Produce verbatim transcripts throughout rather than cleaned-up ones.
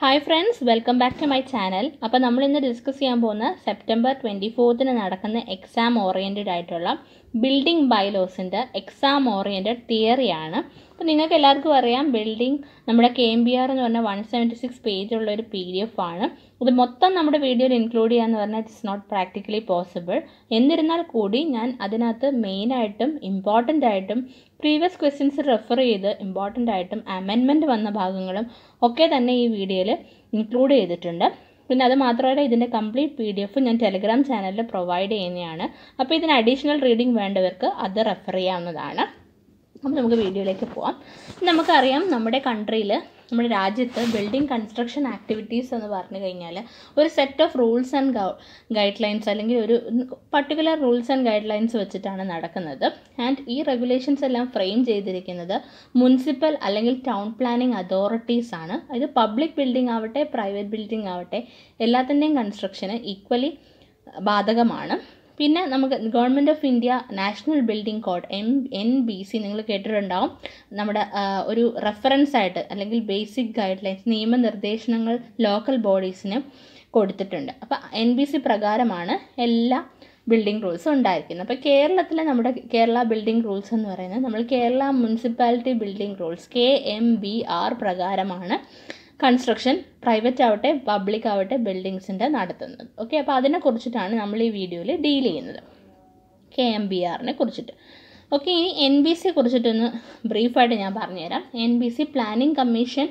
Hi friends, welcome back to my channel. അപ്പോൾ നമ്മൾ ഇന്ന് ഡിസ്കസ് ചെയ്യാൻ പോകുന്ന സെപ്റ്റംബർ ട്വൻറ്റി ഫോർത്തിന് നടക്കുന്ന എക്സാം ഓറിയൻറ്റഡ് ആയിട്ടുള്ള ബിൽഡിംഗ് ബൈലോസിൻ്റെ എക്സാം ഓറിയൻറ്റഡ് തിയറിയാണ്. അപ്പോൾ നിങ്ങൾക്ക് എല്ലാവർക്കും അറിയാം, ബിൽഡിംഗ് നമ്മുടെ കെ എം ബി ആർ എന്ന് പറഞ്ഞാൽ വൺ സെവൻറ്റി സിക്സ് പേജുള്ള ഒരു പി ഡി എഫ് ആണ്. ഇത് മൊത്തം നമ്മുടെ വീഡിയോയിൽ ഇൻക്ലൂഡ് ചെയ്യാന്ന് പറഞ്ഞാൽ ഇറ്റ്സ് നോട്ട് പ്രാക്ടിക്കലി പോസിബിൾ. എന്നിരുന്നാൽ കൂടി ഞാൻ അതിനകത്ത് മെയിനായിട്ടും ഇമ്പോർട്ടൻ്റ് ആയിട്ടും പ്രീവിയസ് ക്വസ്റ്റ്യൻസ് റെഫർ ചെയ്ത് ഇമ്പോർട്ടൻ്റ് ആയിട്ടും അമെൻമെൻറ്റ് വന്ന ഭാഗങ്ങളും ഒക്കെ തന്നെ ഈ വീഡിയോയിൽ ഇൻക്ലൂഡ് ചെയ്തിട്ടുണ്ട്. പിന്നെ അത് മാത്രമല്ല, ഇതിൻ്റെ കംപ്ലീറ്റ് പി ഡി എഫ് ഞാൻ ടെലിഗ്രാം ചാനലിൽ പ്രൊവൈഡ് ചെയ്യുന്നതാണ്. അപ്പോൾ ഇതിന് അഡീഷണൽ റീഡിംഗ് വേണ്ടവർക്ക് അത് റെഫർ ചെയ്യാവുന്നതാണ്. അപ്പോൾ നമുക്ക് വീഡിയോയിലേക്ക് പോവാം. നമുക്കറിയാം, നമ്മുടെ കൺട്രിയിൽ നമ്മുടെ രാജ്യത്ത് ബിൽഡിംഗ് കൺസ്ട്രക്ഷൻ ആക്ടിവിറ്റീസ് എന്ന് പറഞ്ഞു കഴിഞ്ഞാൽ ഒരു set of rules and guidelines അല്ലെങ്കിൽ ഒരു particular rules and guidelines വെച്ചിട്ടാണ് നടക്കുന്നത്. ആൻഡ് ഈ റെഗുലേഷൻസ് എല്ലാം ഫ്രെയിം ചെയ്തിരിക്കുന്നത് മുനിസിപ്പൽ അല്ലെങ്കിൽ ടൗൺ പ്ലാനിംഗ് അതോറിറ്റീസ് ആണ്. ഇത് പബ്ലിക് ബിൽഡിംഗ് ആവട്ടെ പ്രൈവറ്റ് ബിൽഡിംഗ് ആവട്ടെ എല്ലാത്തിൻ്റെയും കൺസ്ട്രക്ഷന് ഈക്വലി ബാധകമാണ്. പിന്നെ നമുക്ക് government of India national building code M N B C നിങ്ങൾ കേട്ടിട്ടുണ്ടാവും. നമ്മുടെ ഒരു റെഫറൻസ് ആയിട്ട് അല്ലെങ്കിൽ ബേസിക് ഗൈഡ് ലൈൻസ് നിയമനിർദ്ദേശങ്ങൾ ലോക്കൽ ബോഡീസിന് കൊടുത്തിട്ടുണ്ട്. അപ്പോൾ എൻ ബി സി പ്രകാരമാണ് എല്ലാ ബിൽഡിംഗ് റൂൾസും ഉണ്ടായിരിക്കുന്നത്. അപ്പോൾ കേരളത്തിലെ നമ്മുടെ കേരള ബിൽഡിംഗ് റൂൾസ് എന്ന് പറയുന്നത് നമ്മൾ Kerala municipality building rules K M B R പ്രകാരമാണ് കൺസ്ട്രക്ഷൻ പ്രൈവറ്റ് ആവട്ടെ പബ്ലിക് ആവട്ടെ ബിൽഡിങ്സിൻ്റെ നടത്തുന്നത്. ഓക്കെ, അപ്പോൾ അതിനെക്കുറിച്ചിട്ടാണ് നമ്മൾ ഈ വീഡിയോയിൽ ഡീൽ ചെയ്യുന്നത്, കെ എം ബി ആറിനെ കുറിച്ചിട്ട്. ഓക്കെ, ഇനി എൻ ബി സിയെ കുറിച്ചിട്ടൊന്ന് ബ്രീഫായിട്ട് ഞാൻ പറഞ്ഞുതരാം. N B C planning commission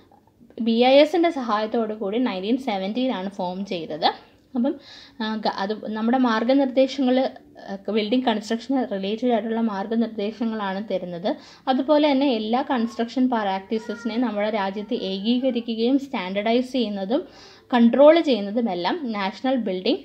B I എസിൻ്റെ സഹായത്തോടു കൂടി നയൻറ്റീൻ സെവൻറ്റീനാണ് ഫോം ചെയ്തത്. അപ്പം അത് നമ്മുടെ മാർഗ്ഗനിർദ്ദേശങ്ങൾ ബിൽഡിംഗ് കൺസ്ട്രക്ഷന് റിലേറ്റഡ് ആയിട്ടുള്ള മാർഗ്ഗനിർദ്ദേശങ്ങളാണ് തരുന്നത്. അതുപോലെ തന്നെ എല്ലാ കൺസ്ട്രക്ഷൻ പ്രാക്ടീസസിനെയും നമ്മുടെ രാജ്യത്ത് ഏകീകരിക്കുകയും സ്റ്റാൻഡർഡൈസ് ചെയ്യുന്നതും കൺട്രോൾ ചെയ്യുന്നതുമെല്ലാം നാഷണൽ ബിൽഡിംഗ്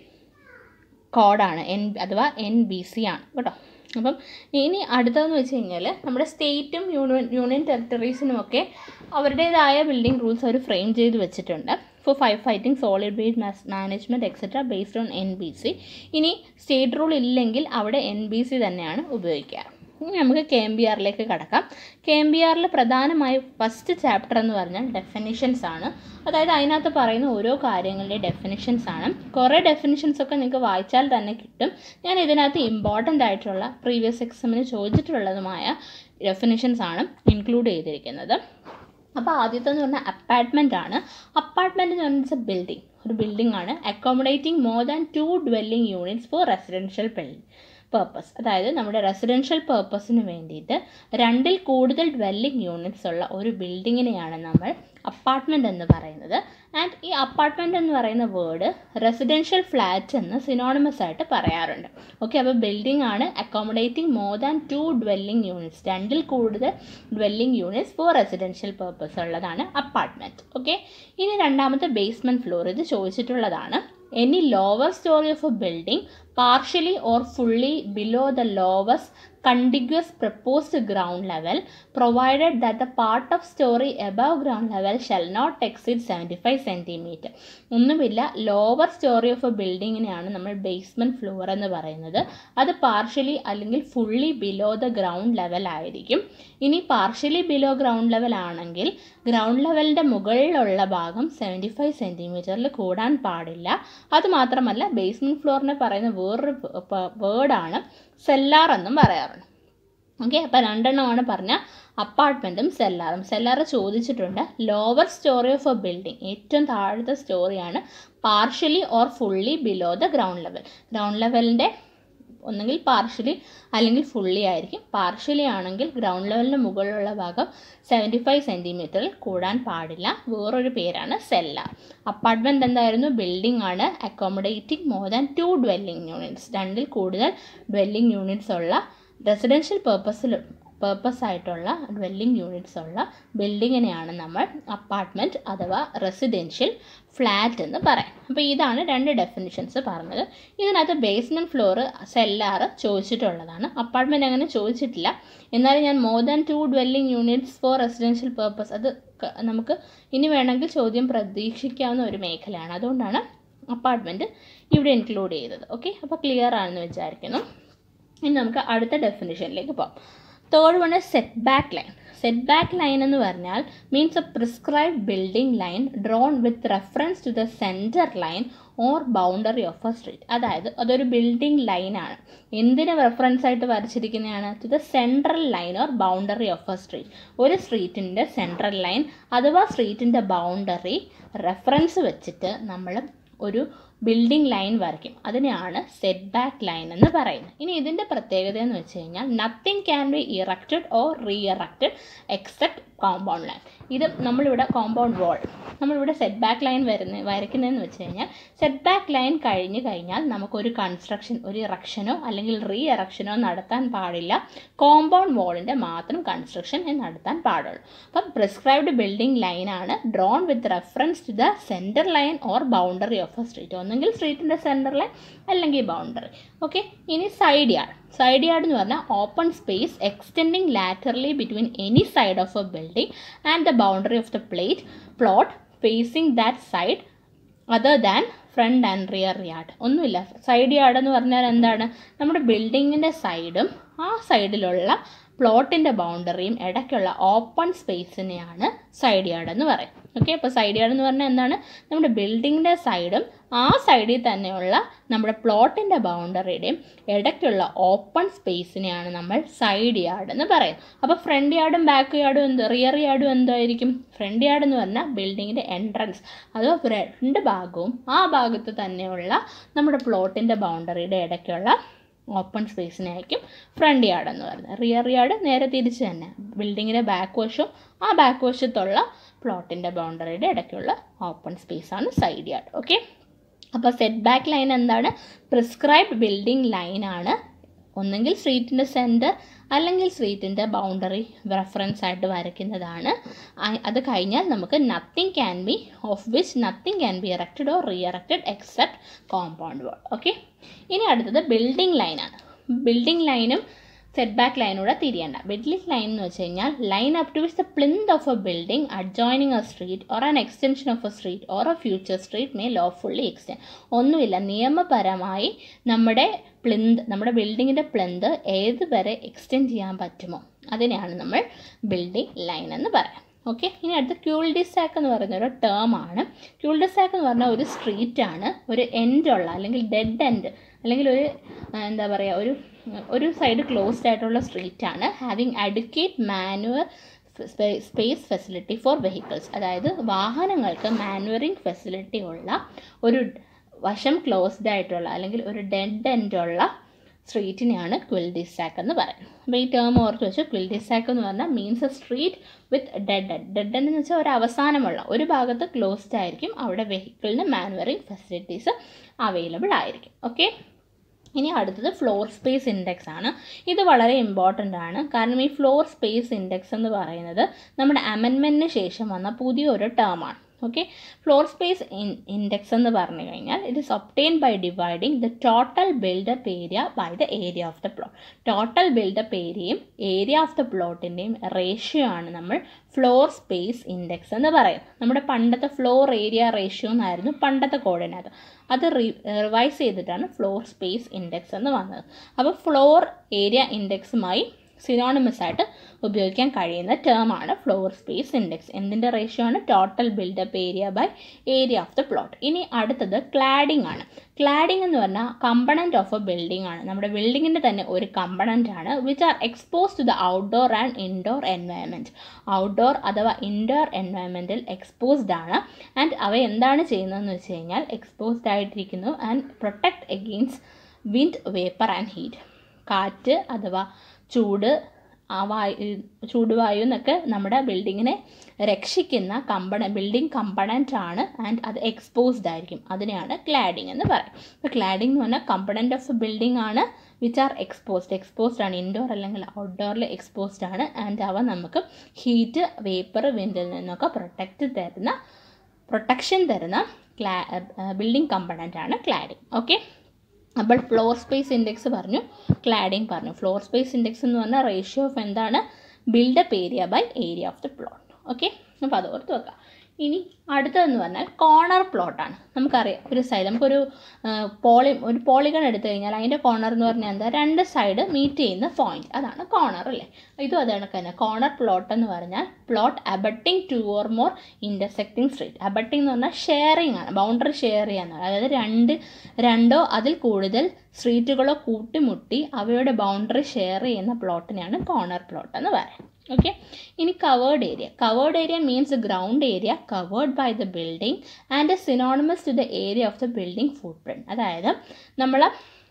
കോഡാണ്, എൻ അഥവാ എൻ ബി സി ആണ് കേട്ടോ. അപ്പം ഇനി അടുത്തതെന്ന് വെച്ച് കഴിഞ്ഞാൽ നമ്മുടെ സ്റ്റേറ്റും യൂണിയൻ യൂണിയൻ ടെറിട്ടറീസിനുമൊക്കെ അവരുടേതായ ബിൽഡിംഗ് റൂൾസ് അവർ ഫ്രെയിം ചെയ്ത് വെച്ചിട്ടുണ്ട് for fire fighting solid waste management etcetera based on N B C. ഇനി സ്റ്റേറ്റ് റൂൾ ഇല്ലെങ്കിൽ അവിടെ എൻ ബി സി തന്നെയാണ് ഉപയോഗിക്കാറ്. ഇനി നമുക്ക് കെ എം ബി ആറിലേക്ക് കടക്കാം. കെ എം ബി ആറിൽ പ്രധാനമായി ഫസ്റ്റ് ചാപ്റ്റർ എന്ന് പറഞ്ഞാൽ ഡെഫിനിഷൻസ് ആണ്. അതായത് അതിനകത്ത് പറയുന്ന ഓരോ കാര്യങ്ങളുടെ ഡെഫിനിഷൻസ് ആണ്. കുറേ ഡെഫിനിഷൻസ് ഒക്കെ നിങ്ങൾക്ക് വായിച്ചാൽ തന്നെ കിട്ടും. ഞാൻ ഇതിനകത്ത് ഇമ്പോർട്ടൻ്റ് ആയിട്ടുള്ള പ്രീവിയസ് എക്സാമിന് ചോദിച്ചിട്ടുള്ളതുമായ ഡെഫിനിഷൻസ് ആണ് ഇൻക്ലൂഡ് ചെയ്തിരിക്കുന്നത്. അപ്പോൾ ആദ്യത്തെ എന്ന് പറഞ്ഞാൽ അപ്പാർട്ട്മെൻ്റ് ആണ്. അപ്പാർട്ട്മെൻറ്റ് എന്ന് പറഞ്ഞാൽ ബിൽഡിംഗ് ഒരു ബിൽഡിംഗ് ആണ് accommodating more than two dwelling units for residential building purpose. അതായത് നമ്മുടെ റെസിഡൻഷ്യൽ പേർപ്പസിന് വേണ്ടിയിട്ട് രണ്ടിൽ കൂടുതൽ ഡ്വെല്ലിംഗ് യൂണിറ്റ്സ് ഉള്ള ഒരു ബിൽഡിങ്ങിനെയാണ് നമ്മൾ അപ്പാർട്ട്മെൻറ്റ് എന്ന് പറയുന്നത്. ആൻഡ് ഈ അപ്പാർട്ട്മെൻറ്റ് എന്ന് പറയുന്ന വേർഡ് റെസിഡൻഷ്യൽ ഫ്ലാറ്റ് എന്ന് സിനോണിമസ് ആയിട്ട് പറയാറുണ്ട്. ഓക്കെ, അപ്പോൾ ബിൽഡിംഗ് ആണ് accommodating more than two dwelling units രണ്ടിൽ കൂടുതൽ dwelling units for residential purpose ഉള്ളതാണ് അപ്പാർട്ട്മെൻറ്റ്. ഓക്കെ, ഇനി രണ്ടാമത്തെ ബേസ്മെൻറ്റ് ഫ്ലോർ. ഇത് ചോദിച്ചിട്ടുള്ളതാണ്. Any lower story of a building partially or fully below the lowest contiguous proposed ground level provided that the part of story above ground level shall not exceed seventy-five centimeters. ഒന്നുമില്ല, lower storey of a ബിൽഡിങ്ങിനെയാണ് നമ്മൾ basement floor എന്ന് പറയുന്നത്. അത് partially അല്ലെങ്കിൽ fully below the ground level ആയിരിക്കും. ഇനി partially below ground level ആണെങ്കിൽ ഗ്രൗണ്ട് ലെവലിൻ്റെ മുകളിലുള്ള ഭാഗം സെവൻറ്റി ഫൈവ് സെൻറ്റിമീറ്ററിൽ കൂടാൻ പാടില്ല. അതുമാത്രമല്ല, ബേസ്മെൻറ്റ് ഫ്ലോറിനെ പറയുന്ന വേറൊരു വേർഡാണ് സെല്ലാർ എന്നും പറയാറുണ്ട്. ഓക്കെ, അപ്പോൾ രണ്ടെണ്ണമാണ് പറഞ്ഞ അപ്പാർട്ട്മെൻറ്റും സെല്ലാറും. സെല്ലാർ ചോദിച്ചിട്ടുണ്ട്. Lower storey of a building ഏറ്റവും താഴത്തെ സ്റ്റോറിയാണ് partially or fully below the ground level. Ground ലെവലിൻ്റെ ഒന്നെങ്കിൽ പാർഷ്യലി അല്ലെങ്കിൽ ഫുള്ളി ആയിരിക്കും. പാർഷ്യലി ആണെങ്കിൽ ഗ്രൗണ്ട് ലെവലിന് മുകളിലുള്ള ഭാഗം സെവൻറ്റി ഫൈവ് സെൻറ്റിമീറ്ററിൽ കൂടാൻ പാടില്ല. വേറൊരു പേരാണ് സെല്ലാർ. അപ്പാർട്ട്മെൻറ്റ് എന്തായിരുന്നു? ബിൽഡിംഗ് ആണ് accommodating more than two dwelling units രണ്ടിൽ കൂടുതൽ ഡ്വെല്ലിംഗ് യൂണിറ്റ്സ് ഉള്ള റെസിഡൻഷ്യൽ പേർപ്പസിൽ പേർപ്പസ് ആയിട്ടുള്ള ഡ്വെല്ലിംഗ് യൂണിറ്റ്സ് ഉള്ള ബിൽഡിങ്ങിനെയാണ് നമ്മൾ അപ്പാർട്ട്മെൻറ്റ് അഥവാ റെസിഡൻഷ്യൽ ഫ്ലാറ്റ് എന്ന് പറയാം. അപ്പോൾ ഇതാണ് രണ്ട് ഡെഫിനിഷൻസ് പറഞ്ഞത്. ഇതിനകത്ത് ബേസ്മെൻറ്റ് ഫ്ലോറ് സെല്ലാറ് ചോദിച്ചിട്ടുള്ളതാണ്. അപ്പാർട്ട്മെൻറ്റ് അങ്ങനെ ചോദിച്ചിട്ടില്ല. എന്നാലും ഞാൻ more than two dwelling units for residential purpose അത് നമുക്ക് ഇനി വേണമെങ്കിൽ ചോദ്യം പ്രതീക്ഷിക്കാവുന്ന ഒരു മേഖലയാണ്. അതുകൊണ്ടാണ് അപ്പാർട്ട്മെൻറ്റ് ഇവിടെ ഇൻക്ലൂഡ് ചെയ്തത്. ഓക്കെ, അപ്പോൾ ക്ലിയർ ആണെന്ന് വിചാരിക്കുന്നു. ഇനി നമുക്ക് അടുത്ത ഡെഫിനിഷനിലേക്ക് പോകാം. Third one set back line. Set back line എന്ന് പറഞ്ഞാൽ means a prescribed building line drawn with reference to the centre line or boundary of a street. അതായത് അതൊരു ബിൽഡിംഗ് ലൈനാണ്. എന്തിന് റെഫറൻസ് ആയിട്ട് വരച്ചിരിക്കുന്നതാണ്? To the central line or boundary of a street. ഒരു സ്ട്രീറ്റിൻ്റെ സെൻട്രൽ ലൈൻ അഥവാ സ്ട്രീറ്റിൻ്റെ ബൗണ്ടറി റെഫറൻസ് വെച്ചിട്ട് നമ്മൾ ഒരു ബിൽഡിംഗ് ലൈൻ വരയ്ക്കും. അതിനെയാണ് സെറ്റ് ബാക്ക് ലൈൻ എന്ന് പറയുന്നത്. ഇനി ഇതിൻ്റെ പ്രത്യേകത എന്ന് വെച്ച് കഴിഞ്ഞാൽ nothing can be erected or re erected except compound line. ഇത് നമ്മളിവിടെ കോമ്പൗണ്ട് വാൾ നമ്മളിവിടെ സെറ്റ് ബാക്ക് ലൈൻ വരുന്ന വരയ്ക്കുന്നതെന്ന് വെച്ച് കഴിഞ്ഞാൽ സെറ്റ് ബാക്ക് ലൈൻ കഴിഞ്ഞ് കഴിഞ്ഞാൽ നമുക്കൊരു കൺസ്ട്രക്ഷൻ ഒരു ഇറക്ഷനോ അല്ലെങ്കിൽ റീ ഇറക്ഷനോ നടത്താൻ പാടില്ല. കോമ്പൗണ്ട് വാളിൻ്റെ മാത്രം കൺസ്ട്രക്ഷൻ നടത്താൻ പാടുള്ളൂ. അപ്പം പ്രിസ്ക്രൈബ്ഡ് ബിൽഡിംഗ് ലൈനാണ് drawn with reference to the centre line or boundary of a street. ഒന്നെങ്കിൽ സ്ട്രീറ്റിൻ്റെ സെൻറ്റർ ലൈൻ അല്ലെങ്കിൽ ബൗണ്ടറി. ഓക്കെ, ഇനി സൈഡ് യാർഡ്. സൈഡ് യാർഡ് എന്ന് പറഞ്ഞാൽ open space extending laterally between any side of a building and the boundary of the plate plot facing that side other than front and rear yard. ഒന്നുമില്ല. സൈഡ് yard എന്ന് പറഞ്ഞാൽ എന്താണ്? നമ്മുടെ ബിൽഡിങ്ങിൻ്റെ സൈഡും ആ സൈഡിലുള്ള പ്ലോട്ടിൻ്റെ ബൗണ്ടറിയും ഇടയ്ക്കുള്ള ഓപ്പൺ സ്പേസിനെയാണ് സൈഡ് യാർഡ് എന്ന് പറയും. ഓക്കെ, അപ്പോൾ സൈഡ് യാർഡ് എന്ന് പറഞ്ഞാൽ എന്താണ്? നമ്മുടെ ബിൽഡിങ്ങിൻ്റെ സൈഡും ആ സൈഡിൽ തന്നെയുള്ള നമ്മുടെ പ്ലോട്ടിൻ്റെ ബൗണ്ടറിയുടെയും ഇടയ്ക്കുള്ള ഓപ്പൺ സ്പേസിനെയാണ് നമ്മൾ സൈഡ് യാർഡ് എന്ന് പറയുന്നത്. അപ്പോൾ ഫ്രണ്ട് യാർഡും ബാക്ക് യാർഡും എന്ത് റിയർ യാർഡും എന്തായിരിക്കും? ഫ്രണ്ട് യാർഡ് എന്ന് പറഞ്ഞാൽ ബിൽഡിങ്ങിൻ്റെ എൻട്രൻസ് അതോ ഫ്രണ്ട് ഭാഗവും ആ ഭാഗത്ത് തന്നെയുള്ള നമ്മുടെ പ്ലോട്ടിൻ്റെ ബൗണ്ടറിയുടെ ഇടയ്ക്കുള്ള ഓപ്പൺ സ്പേസിനായിരിക്കും ഫ്രണ്ട് യാർഡ് എന്ന് പറയുന്നത്. റിയർ യാർഡ് നേരെ തിരിച്ച് തന്നെ ബിൽഡിങ്ങിൻ്റെ ബാക്ക് വശവും ആ ബാക്ക് വശത്തുള്ള പ്ലോട്ടിൻ്റെ ബൗണ്ടറിയുടെ ഇടയ്ക്കുള്ള ഓപ്പൺ സ്പേസാണ് സൈഡ് യാർഡ്. ഓക്കെ, അപ്പോൾ സെറ്റ് ബാക്ക് ലൈൻ എന്താണ്? പ്രിസ്ക്രൈബ്ഡ് ബിൽഡിംഗ് ലൈനാണ്. ഒന്നെങ്കിൽ സ്ട്രീറ്റിൻ്റെ സെൻറ്റർ അല്ലെങ്കിൽ സ്ട്രീറ്റിൻ്റെ ബൗണ്ടറി റെഫറൻസ് ആയിട്ട് വരയ്ക്കുന്നതാണ്. അത് കഴിഞ്ഞാൽ നമുക്ക് nothing can be of which nothing can be erected or re erected except compound wall. Okay, ഇനി അടുത്തത് ബിൽഡിംഗ് ലൈനാണ്. ബിൽഡിംഗ് ലൈനും സെറ്റ് ബാക്ക് ലൈനൂടെ തിരിയേണ്ട. ബിൽഡിംഗ് ലൈൻ എന്ന് വെച്ച് കഴിഞ്ഞാൽ line up to which the plinth of a building adjoining a street or an extension of a street or a future street may lawfully extend. ഒന്നുമില്ല, നിയമപരമായി നമ്മുടെ പ്ലിന്ത് നമ്മുടെ ബിൽഡിങ്ങിൻ്റെ പ്ലിന്ത് ഏത് വരെ എക്സ്റ്റെൻഡ് ചെയ്യാൻ പറ്റുമോ അതിനെയാണ് നമ്മൾ ബിൽഡിംഗ് ലൈൻ എന്ന് പറയാം. ഓക്കെ, ഇനി അടുത്ത ക്യൂൾഡിസാക്ക് എന്ന് പറയുന്ന ഒരു ടേം ആണ്. ക്യൂൾഡിസാക്ക് എന്ന് പറഞ്ഞാൽ ഒരു സ്ട്രീറ്റാണ്, ഒരു എൻഡുള്ള അല്ലെങ്കിൽ ഡെഡ് എൻഡ് അല്ലെങ്കിൽ ഒരു എന്താ പറയുക ഒരു ഒരു സൈഡ് ക്ലോസ്ഡ് ആയിട്ടുള്ള സ്ട്രീറ്റാണ്. Having adequate manoeuvre space facility for vehicles. അതായത് വാഹനങ്ങൾക്ക് മാനുവറിങ് ഫെസിലിറ്റി ഉള്ള ഒരു വശം ക്ലോസ്ഡ് ആയിട്ടുള്ള അല്ലെങ്കിൽ ഒരു ഡെഡ് എൻഡുള്ള സ്ട്രീറ്റിനെയാണ് ക്വിൽഡിസാക്ക് എന്ന് പറയുന്നത്. അപ്പോൾ ഈ ടേം ഓർത്ത് വെച്ച് ക്വിൽഡിസാക്ക് എന്ന് പറഞ്ഞാൽ means a street with dead end. Dead end എന്ന് വെച്ചാൽ ഒരു അവസാനമുള്ള ഒരു ഭാഗത്ത് ക്ലോസ്ഡ് ആയിരിക്കും, അവിടെ വെഹിക്കിളിന് മാനുവറിങ് ഫെസിലിറ്റീസ് അവൈലബിൾ ആയിരിക്കും. ഓക്കെ, ഇനി അടുത്തത് ഫ്ലോർ സ്പേസ് ഇൻഡെക്സ് ആണ്. ഇത് വളരെ ഇമ്പോർട്ടൻ്റ് ആണ്. കാരണം ഈ ഫ്ലോർ സ്പേസ് ഇൻഡെക്സ് എന്ന് പറയുന്നത് നമ്മുടെ അമെൻമെൻറ്റിന് ശേഷം വന്ന പുതിയൊരു ടേമാണ്. ഓക്കെ, ഫ്ലോർ സ്പേസ് ഇൻഡെക്സ് എന്ന് പറഞ്ഞു കഴിഞ്ഞാൽ it is obtain by dividing the total built up area by the area of the plot. Total built up ഏരിയയും ഏരിയ ഓഫ് ദ പ്ലോട്ടിൻ്റെയും റേഷ്യോ ആണ് നമ്മൾ ഫ്ലോർ സ്പേസ് ഇൻഡെക്സ് എന്ന് പറയുന്നത്. നമ്മുടെ പണ്ടത്തെ ഫ്ലോർ ഏരിയ റേഷ്യോ എന്നായിരുന്നു പണ്ടത്തെ കോഡിനകത്ത്. അത് റി റിവൈസ് ചെയ്തിട്ടാണ് ഫ്ലോർ സ്പേസ് ഇൻഡെക്സ് എന്ന് വന്നത്. അപ്പോൾ ഫ്ലോർ ഏരിയ ഇൻഡെക്സുമായി സിനോണിമസ് ആയിട്ട് ഉപയോഗിക്കാൻ കഴിയുന്ന ടേമാണ് ഫ്ലോർ സ്പേസ് ഇൻഡെക്സ്. എന്തിൻ്റെ റേഷ്യോ ആണ്? Total built up area by area of the plot. ഇനി അടുത്തത് ക്ലാഡിംഗ് ആണ്. ക്ലാഡിംഗ് എന്ന് പറഞ്ഞാൽ കമ്പണൻറ്റ് ഓഫ് എ ബിൽഡിംഗ് ആണ്. നമ്മുടെ ബിൽഡിങ്ങിൻ്റെ തന്നെ ഒരു കമ്പണൻ്റ് ആണ് which are expose to the outdoor and indoor environment. Outdoor അഥവാ ഇൻഡോർ എൻവയൺമെൻറ്റിൽ എക്സ്പോസ്ഡ് ആണ്. ആൻഡ് അവ എന്താണ് ചെയ്യുന്നതെന്ന് വെച്ച് കഴിഞ്ഞാൽ എക്സ്പോസ്ഡ് ആയിട്ടിരിക്കുന്നു and protect against wind, vapour and heat. കാറ്റ് അഥവാ ചൂട്, ആ വായു ചൂടുവായു എന്നൊക്കെ നമ്മുടെ ബിൽഡിങ്ങിനെ രക്ഷിക്കുന്ന കമ്പണ ബിൽഡിംഗ് കമ്പണൻ്റ് ആണ്. ആൻഡ് അത് എക്സ്പോസ്ഡ് ആയിരിക്കും. അതിനെയാണ് ക്ലാഡിംഗ് എന്ന് പറയും. അപ്പോൾ ക്ലാഡിംഗ് എന്ന് പറഞ്ഞാൽ കമ്പണൻ്റ് ഓഫ് എ ബിൽഡിംഗ് ആണ് വിച്ച് ആർ എക്സ്പോസ്ഡ്. എക്സ്പോസ്ഡ് ആണ്, ഇൻഡോർ അല്ലെങ്കിൽ ഔട്ട്ഡോറിൽ എക്സ്പോസ്ഡ് ആണ്. ആൻഡ് അവ നമുക്ക് ഹീറ്റ്, വേപ്പർ, വിൻഡിൽ നിന്നൊക്കെ പ്രൊട്ടക്റ്റ് തരുന്ന പ്രൊട്ടക്ഷൻ തരുന്ന ക്ലാ ബിൽഡിംഗ് കമ്പണൻ്റ് ആണ് ക്ലാഡിംഗ്. ഓക്കെ, അപ്പോൾ ഫ്ലോർ സ്പേസ് ഇൻഡെക്സ് പറഞ്ഞു, ക്ലാഡിംഗ് പറഞ്ഞു. ഫ്ലോർ സ്പേസ് ഇൻഡെക്സ് എന്ന് പറഞ്ഞാൽ റേഷ്യോ ഓഫ് എന്താണ്? Built up area by area of the plot. Okay, അപ്പോൾ അത് ഓർത്ത് വെക്കാം. ഇനി അടുത്തതെന്ന് പറഞ്ഞാൽ കോർണർ പ്ലോട്ടാണ്. നമുക്കറിയാം ഒരു സൈഡ് നമുക്കൊരു പോളി ഒരു പോളിഗൺ എടുത്തു കഴിഞ്ഞാൽ അതിൻ്റെ കോർണർ എന്ന് പറഞ്ഞാൽ എന്താ, രണ്ട് സൈഡ് മീറ്റ് ചെയ്യുന്ന പോയിന്റ്, അതാണ് കോർണർ അല്ലേ. ഇതും അത് കണക്ക് തന്നെ. കോർണർ പ്ലോട്ട് എന്ന് പറഞ്ഞാൽ plot abutting two or more intersecting street. Abutting എന്ന് പറഞ്ഞാൽ ഷെയറിങ് ആണ്, ബൗണ്ടറി ഷെയർ ചെയ്യാന്ന്, അതായത് രണ്ട് രണ്ടോ അതിൽ കൂടുതൽ സ്ട്രീറ്റുകളോ കൂട്ടിമുട്ടി അവയുടെ ബൗണ്ടറി ഷെയർ ചെയ്യുന്ന പ്ലോട്ടിനെയാണ് കോർണർ പ്ലോട്ട് എന്ന് പറയുന്നത്. ഓക്കെ. ഇനി covered area. Covered area means ground area covered by the building and synonymous to the area of the building footprint. അതായത് നമ്മൾ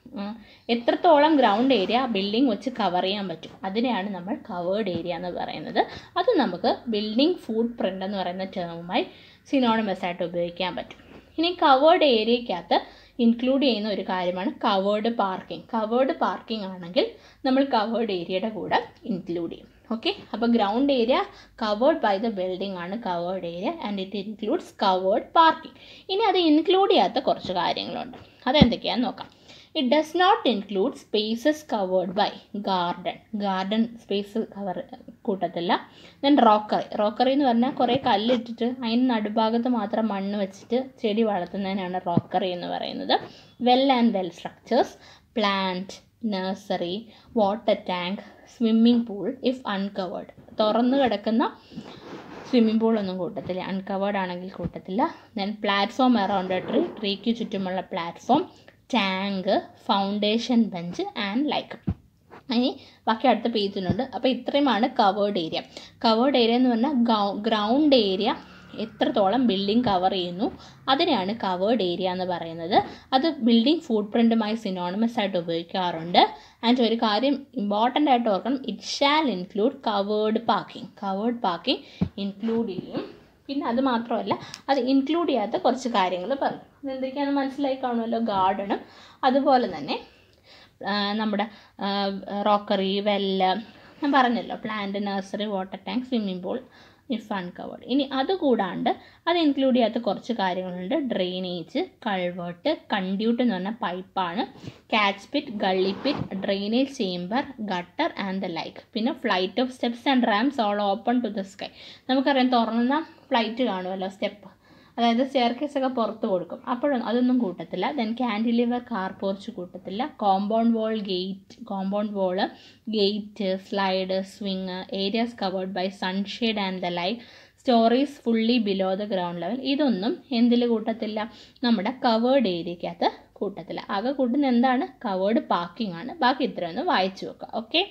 എത്രത്തോളം ഗ്രൗണ്ട് ഏരിയ ബിൽഡിംഗ് വെച്ച് കവർ ചെയ്യാൻ പറ്റും അതിനെയാണ് നമ്മൾ കവേർഡ് ഏരിയ എന്ന് പറയുന്നത്. അത് നമുക്ക് ബിൽഡിംഗ് ഫുട് പ്രിൻറ്റ് എന്ന് പറയുന്ന ടേമുമായി സിനോണിമസ് ആയിട്ട് ഉപയോഗിക്കാൻ പറ്റും. ഇനി കവേർഡ് ഏരിയക്കകത്ത് ഇൻക്ലൂഡ് ചെയ്യുന്ന ഒരു കാര്യമാണ് കവേർഡ് പാർക്കിംഗ്. കവേർഡ് പാർക്കിംഗ് ആണെങ്കിൽ നമ്മൾ കവേർഡ് ഏരിയയുടെ കൂടെ ഇൻക്ലൂഡ് ചെയ്യും. ഓക്കെ. അപ്പോൾ ground area covered by the building ആണ് covered area and it includes covered parking. ഇനി അത് ഇൻക്ലൂഡ് ചെയ്യാത്ത കുറച്ച് കാര്യങ്ങളുണ്ട്, അതെന്തൊക്കെയാണെന്ന് നോക്കാം. It does not include spaces covered by garden. Garden space cover കൂട്ടത്തില്ല. Then rockery. റോക്കറി എന്ന് പറഞ്ഞാൽ കുറേ കല്ലിട്ടിട്ട് അതിന് നടുഭാഗത്ത് മാത്രം മണ്ണ് വെച്ചിട്ട് ചെടി വളർത്തുന്നതിനാണ് റോക്കറി എന്ന് പറയുന്നത്. Well and well structures, plant, nursery, water tank, swimming pool if uncovered. തുറന്നു കിടക്കുന്ന സ്വിമ്മിംഗ് പൂളൊന്നും കൂട്ടത്തില്ല, അൺകവേർഡ് ആണെങ്കിൽ കൂട്ടത്തില്ല. Then platform around a tree, ട്രീക്ക് ചുറ്റുമുള്ള platform, tank, foundation bench and like. ഇനി ബാക്കി അടുത്ത പേജിലുണ്ട്. അപ്പോൾ ഇത്രയുമാണ് കവേർഡ് ഏരിയ. കവേർഡ് ഏരിയ എന്ന് പറഞ്ഞാൽ ഗ്രൗണ്ട് ഏരിയ എത്രത്തോളം ബിൽഡിംഗ് കവർ ചെയ്യുന്നു അതിനെയാണ് കവേർഡ് ഏരിയ എന്ന് പറയുന്നത്. അത് ബിൽഡിംഗ് ഫുട് പ്രിൻറ്റുമായി സിനോണിമസ് ആയിട്ട് ഉപയോഗിക്കാറുണ്ട്. ആൻഡ് ഒരു കാര്യം ഇമ്പോർട്ടൻ്റ് ആയിട്ട് ഓർക്കണം, it shall include covered parking. Covered parking include ചെയ്യും. പിന്നെ അത് മാത്രമല്ല, അത് ഇൻക്ലൂഡ് ചെയ്യാത്ത കുറച്ച് കാര്യങ്ങൾ പറയും. അതെന്തൊക്കെയാണെന്ന് മനസ്സിലായി കാണുമല്ലോ. ഗാർഡനും അതുപോലെ തന്നെ നമ്മുടെ റോക്കറി, വെല്ല് ഞാൻ പറഞ്ഞല്ലോ, plant, nursery, water tank, swimming pool if uncovered. ഇനി അതുകൂടാണ്ട് അത് ഇൻക്ലൂഡ് ചെയ്യാത്ത കുറച്ച് കാര്യങ്ങളുണ്ട്. ഡ്രെയിനേജ്, കൾവേർട്ട്, കണ്ട്യൂട്ട് എന്ന് പറഞ്ഞാൽ പൈപ്പാണ്, catch pit, gully pit, drainage chamber, gutter and the like. പിന്നെ flight of steps and ramps all open to the sky. നമുക്കറിയാം തുറന്ന ഫ്ലൈറ്റ് കാണുമല്ലോ, സ്റ്റെപ്പ്, അതായത് സ്റ്റെയർ കേസൊക്കെ പുറത്ത് കൊടുക്കും, അപ്പോഴൊന്നും അതൊന്നും കൂട്ടത്തില്ല. ദെൻ ക്യാൻഡിലിവർ, കാർ പോർച്ച് കൂട്ടത്തില്ല. Compound wall, gate compound wall, gate, slide, swing, areas covered by sunshade and the like, storeys fully below the ground level. ഇതൊന്നും എന്തിൽ കൂട്ടത്തില്ല, നമ്മുടെ കവേർഡ് ഏരിയക്കകത്ത് കൂട്ടത്തില്ല. ആകെ കൂട്ടുന്ന എന്താണ്, കവേർഡ് പാർക്കിംഗ് ആണ്. ബാക്കി ഇത്രയൊന്ന് വായിച്ചു വെക്കുക. ഓക്കെ.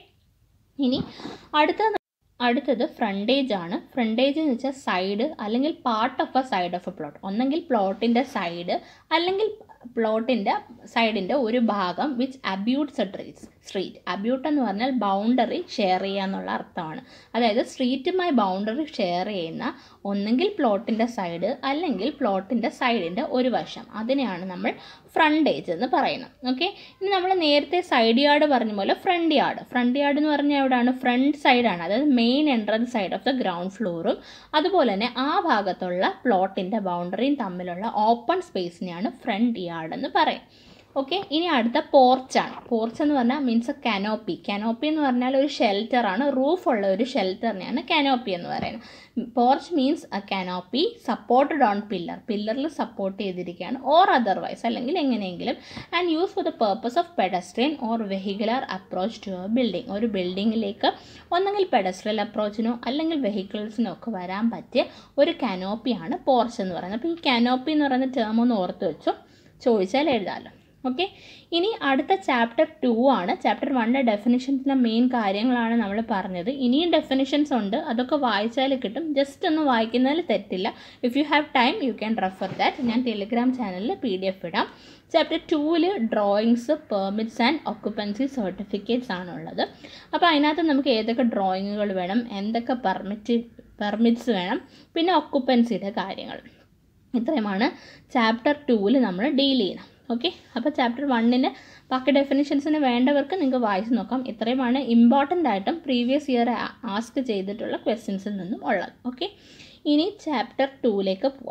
ഇനി അടുത്ത അടുത്തത് ഫ്രണ്ടേജ് ആണ്. ഫ്രണ്ടേജ് എന്ന് വെച്ചാൽ സൈഡ് അല്ലെങ്കിൽ part of a side of a plot. ഒന്നെങ്കിൽ പ്ലോട്ടിൻ്റെ സൈഡ് അല്ലെങ്കിൽ പ്ലോട്ടിൻ്റെ സൈഡിൻ്റെ ഒരു ഭാഗം വിച്ച് അബ്യൂട്ട്സ് എ ട്രീറ്റ് സ്ട്രീറ്റ്. അബ്യൂട്ട് എന്ന് പറഞ്ഞാൽ ബൗണ്ടറി ഷെയർ ചെയ്യുക എന്നുള്ള അർത്ഥമാണ്. അതായത് സ്ട്രീറ്റുമായി ബൗണ്ടറി ഷെയർ ചെയ്യുന്ന ഒന്നെങ്കിൽ പ്ലോട്ടിൻ്റെ സൈഡ് അല്ലെങ്കിൽ പ്ലോട്ടിൻ്റെ സൈഡിൻ്റെ ഒരു വശം, അതിനെയാണ് നമ്മൾ ഫ്രണ്ടേജ് എന്ന് പറയുന്നത്. ഓക്കെ. ഇനി നമ്മൾ നേരത്തെ സൈഡ് യാർഡ് പറഞ്ഞ പോലെ ഫ്രണ്ട് യാർഡ്. ഫ്രണ്ട് യാർഡ് എന്ന് പറഞ്ഞാൽ എവിടെയാണ്, ഫ്രണ്ട് സൈഡാണ്. അതായത് main entrance side of the ground ഫ്ലോറും അതുപോലെ തന്നെ ആ ഭാഗത്തുള്ള പ്ലോട്ടിൻ്റെ ബൗണ്ടറിയും തമ്മിലുള്ള ഓപ്പൺ സ്പേസിനെയാണ് ഫ്രണ്ട് യാർഡ് എന്ന് പറയും. ഓക്കെ. ഇനി അടുത്ത പോർച്ചാണ്. പോർച്ച് എന്ന് പറഞ്ഞാൽ മീൻസ് എ കനോപ്പി. കനോപ്പി എന്ന് പറഞ്ഞാൽ ഒരു ഷെൽറ്ററാണ്, റൂഫുള്ള ഒരു ഷെൽറ്ററിനെയാണ് കനോപ്പി എന്ന് പറയുന്നത്. Porch means a canopy supported on pillar. പില്ലറിൽ സപ്പോർട്ട് ചെയ്തിരിക്കുകയാണ്, ഓർ അതർവൈസ് അല്ലെങ്കിൽ എങ്ങനെയെങ്കിലും, and use for the purpose of pedestrian or vehicular approach to a building. ഒരു ബിൽഡിങ്ങിലേക്ക് ഒന്നെങ്കിൽ പെഡസ്ട്രിയൽ അപ്രോച്ചിനോ അല്ലെങ്കിൽ വെഹിക്കിൾസിനോ ഒക്കെ വരാൻ പറ്റിയ ഒരു കനോപ്പിയാണ് പോർച്ച് എന്ന് പറയുന്നത്. അപ്പോൾ ഈ കനോപ്പി എന്ന് പറയുന്ന ടേം ഒന്ന് ഓർത്ത് വെച്ചോ, ചോദിച്ചാൽ എഴുതാമല്ലോ. ഓക്കെ. ഇനി അടുത്ത ചാപ്റ്റർ ടു ആണ്. ചാപ്റ്റർ വണ്ണിൻ്റെ ഡെഫിനിഷൻസിലെ മെയിൻ കാര്യങ്ങളാണ് നമ്മൾ പറഞ്ഞത്. ഇനിയും ഡെഫിനിഷൻസ് ഉണ്ട്, അതൊക്കെ വായിച്ചാൽ കിട്ടും. ജസ്റ്റ് ഒന്ന് വായിക്കുന്നതിൽ തെറ്റില്ല. If you have time you can refer that. ഞാൻ ടെലിഗ്രാം ചാനലിൽ പി ഡി എഫ് ഇടാം. ചാപ്റ്റർ ടൂവിൽ drawings, permits and occupancy certificates ആണുള്ളത്. അപ്പോൾ അതിനകത്ത് നമുക്ക് ഏതൊക്കെ ഡ്രോയിങ്ങുകൾ വേണം, എന്തൊക്കെ പെർമിറ്റ് പെർമിറ്റ്സ് വേണം, പിന്നെ ഒക്കുപ്പൻസിയുടെ കാര്യങ്ങൾ, ഇത്രയുമാണ് ചാപ്റ്റർ ടൂവിൽ നമ്മൾ ഡീൽ ചെയ്യുന്നത്. ഓക്കെ. അപ്പോൾ ചാപ്റ്റർ വണ്ണിന് ബാക്കി ഡെഫിനിഷൻസിന് വേണ്ടവർക്ക് നിങ്ങൾക്ക് വായിച്ച് നോക്കാം. ഇത്രയുമാണ് ഇമ്പോർട്ടൻ്റ് ആയിട്ടും പ്രീവിയസ് ഇയർ ആസ്ക് ചെയ്തിട്ടുള്ള ക്വസ്റ്റ്യൻസിൽ നിന്നും ഉള്ളത്. ഓക്കെ. ഇനി ചാപ്റ്റർ ടൂവിലേക്ക് പോവാം.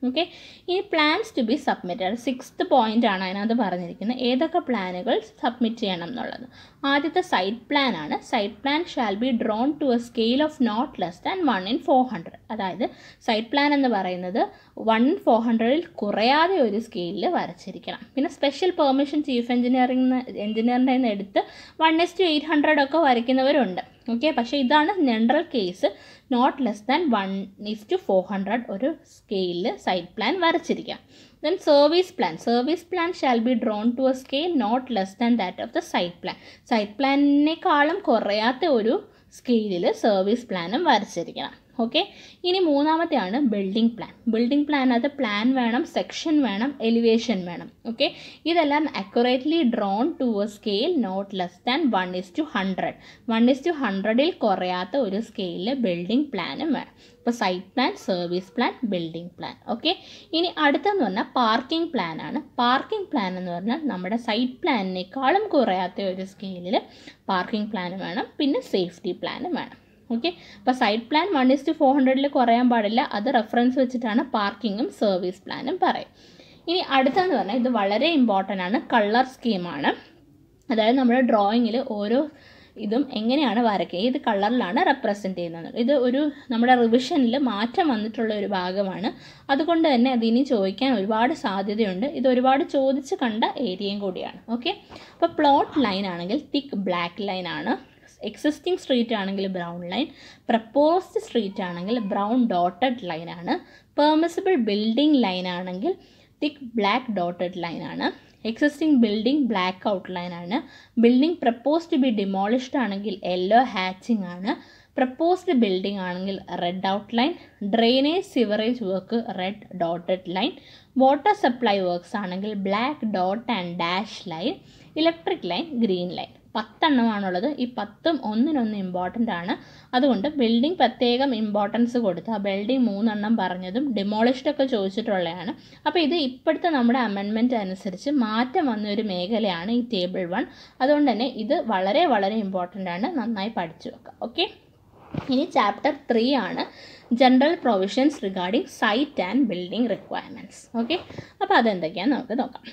ഓക്കെ, ഈ plans to be submitted sixth point ആണ് അതിനകത്ത് പറഞ്ഞിരിക്കുന്നത് ഏതൊക്കെ പ്ലാനുകൾ സബ്മിറ്റ് ചെയ്യണം എന്നുള്ളത്. ആദ്യത്തെ സൈറ്റ് പ്ലാൻ ആണ്. Site plan shall be drawn to a scale of not less than one in four hundred. അതായത് സൈറ്റ് പ്ലാൻ എന്ന് പറയുന്നത് വൺ ഇൻ ഫോർ ഹൺഡ്രഡിൽ കുറയാതെ ഒരു സ്കെയിലിൽ വരച്ചിരിക്കണം. പിന്നെ സ്പെഷ്യൽ പെർമിഷൻ ചീഫ് എഞ്ചിനീയറിംഗ് എഞ്ചിനീയറിൻ്റെ നിന്ന് എടുത്ത് one is to eight hundred ഒക്കെ വരയ്ക്കുന്നവരുണ്ട്. ഓക്കെ, പക്ഷേ ഇതാണ് general case. Not less than one is to four hundred ഒരു സ്കെയിലിൽ സൈറ്റ് പ്ലാൻ വരച്ചിരിക്കാം. Then service plan. Service plan shall be drawn to a scale not less than that of the site plan. Site പ്ലാനിനേക്കാളും കുറയാത്ത ഒരു സ്കെയിലിൽ service പ്ലാനും വരച്ചിരിക്കണം. Okay, ഇനി മൂന്നാമത്തെയാണ് ബിൽഡിംഗ് പ്ലാൻ. ബിൽഡിംഗ് പ്ലാനകത്ത് പ്ലാൻ വേണം, സെക്ഷൻ വേണം, എലിവേഷൻ വേണം. ഓക്കെ, ഇതെല്ലാം accurately drawn to a scale not less than one is two hundred. One is two ഹൺഡ്രഡിൽ കുറയാത്ത ഒരു സ്കെയിലിൽ ബിൽഡിംഗ് പ്ലാനും വേണം. ഇപ്പോൾ site plan, service plan, building plan. Okay, ഇനി അടുത്തെന്ന് പറഞ്ഞാൽ പാർക്കിംഗ് പ്ലാൻ ആണ്. പാർക്കിംഗ് പ്ലാൻ എന്ന് പറഞ്ഞാൽ നമ്മുടെ സൈറ്റ് പ്ലാനിനേക്കാളും കുറയാത്ത ഒരു സ്കെയിലിൽ പാർക്കിംഗ് പ്ലാനും വേണം, പിന്നെ സേഫ്റ്റി പ്ലാനും വേണം. ഓക്കെ, അപ്പോൾ site plan one is to four ഹൺഡ്രഡിൽ കുറയാൻ പാടില്ല. അത് റെഫറൻസ് വെച്ചിട്ടാണ് പാർക്കിങ്ങും സർവീസ് പ്ലാനും പറയും. ഇനി അടുത്തെന്ന് പറഞ്ഞാൽ ഇത് വളരെ ഇമ്പോർട്ടൻ്റ് ആണ്, കളർ സ്കീമാണ്. അതായത് നമ്മുടെ ഡ്രോയിങ്ങിൽ ഓരോ ഇതും എങ്ങനെയാണ് വരയ്ക്കുക, ഏത് കളറിലാണ് റെപ്രസെൻറ്റ് ചെയ്യുന്നത്. ഇത് ഒരു നമ്മുടെ റിവിഷനിൽ മാറ്റം വന്നിട്ടുള്ള ഒരു ഭാഗമാണ്. അതുകൊണ്ട് തന്നെ അതിനി ചോദിക്കാൻ ഒരുപാട് സാധ്യതയുണ്ട്. ഇത് ഒരുപാട് ചോദിച്ച് കണ്ട ഏരിയയും കൂടിയാണ്. ഓക്കെ, അപ്പോൾ പ്ലോട്ട് ലൈൻ ആണെങ്കിൽ തിക്ക് ബ്ലാക്ക് ലൈൻ ആണ്. എക്സിസ്റ്റിംഗ് സ്ട്രീറ്റ് ആണെങ്കിൽ ബ്രൗൺ ലൈൻ. പ്രപ്പോസ്ഡ് സ്ട്രീറ്റ് ആണെങ്കിൽ ബ്രൗൺ ഡോട്ടഡ് ലൈൻ ആണ്. പെർമിസിബിൾ ബിൽഡിംഗ് ലൈൻ ആണെങ്കിൽ തിക്ക് ബ്ലാക്ക് ഡോട്ടഡ് ലൈൻ ആണ്. എക്സിസ്റ്റിംഗ് ബിൽഡിംഗ് ബ്ലാക്ക് ഔട്ട്ലൈൻ ആണ്. Building propose to be demolished ആണെങ്കിൽ യെല്ലോ ഹാച്ചിങ് ആണ്. പ്രപ്പോസ്ഡ് ബിൽഡിംഗ് ആണെങ്കിൽ red outline. Drainage sewerage work red dotted line. Water supply works ആണെങ്കിൽ black dot and dash line. Electric line green line. പത്തെണ്ണമാണുള്ളത്. ഈ പത്തും ഒന്നിനൊന്ന് important ആണ്. അതുകൊണ്ട് ബിൽഡിംഗ് പ്രത്യേകം ഇമ്പോർട്ടൻസ് കൊടുത്ത് ആ ബിൽഡിംഗ് മൂന്നെണ്ണം പറഞ്ഞതും ഡിമോളിഷ്ഡൊക്കെ ചോദിച്ചിട്ടുള്ളതാണ്. അപ്പോൾ ഇത് ഇപ്പോഴത്തെ നമ്മുടെ അമെൻമെൻറ്റ് അനുസരിച്ച് മാറ്റം വന്നൊരു മേഖലയാണ് ഈ ടേബിൾ വൺ. അതുകൊണ്ട് തന്നെ ഇത് വളരെ വളരെ ഇമ്പോർട്ടൻ്റ് ആണ്, നന്നായി പഠിച്ചു വെക്കുക. ഓക്കെ, ഇനി ചാപ്റ്റർ ത്രീ ആണ് general provisions regarding site and building requirements. Okay, അപ്പോൾ അതെന്തൊക്കെയാണെന്ന് നമുക്ക് നോക്കാം.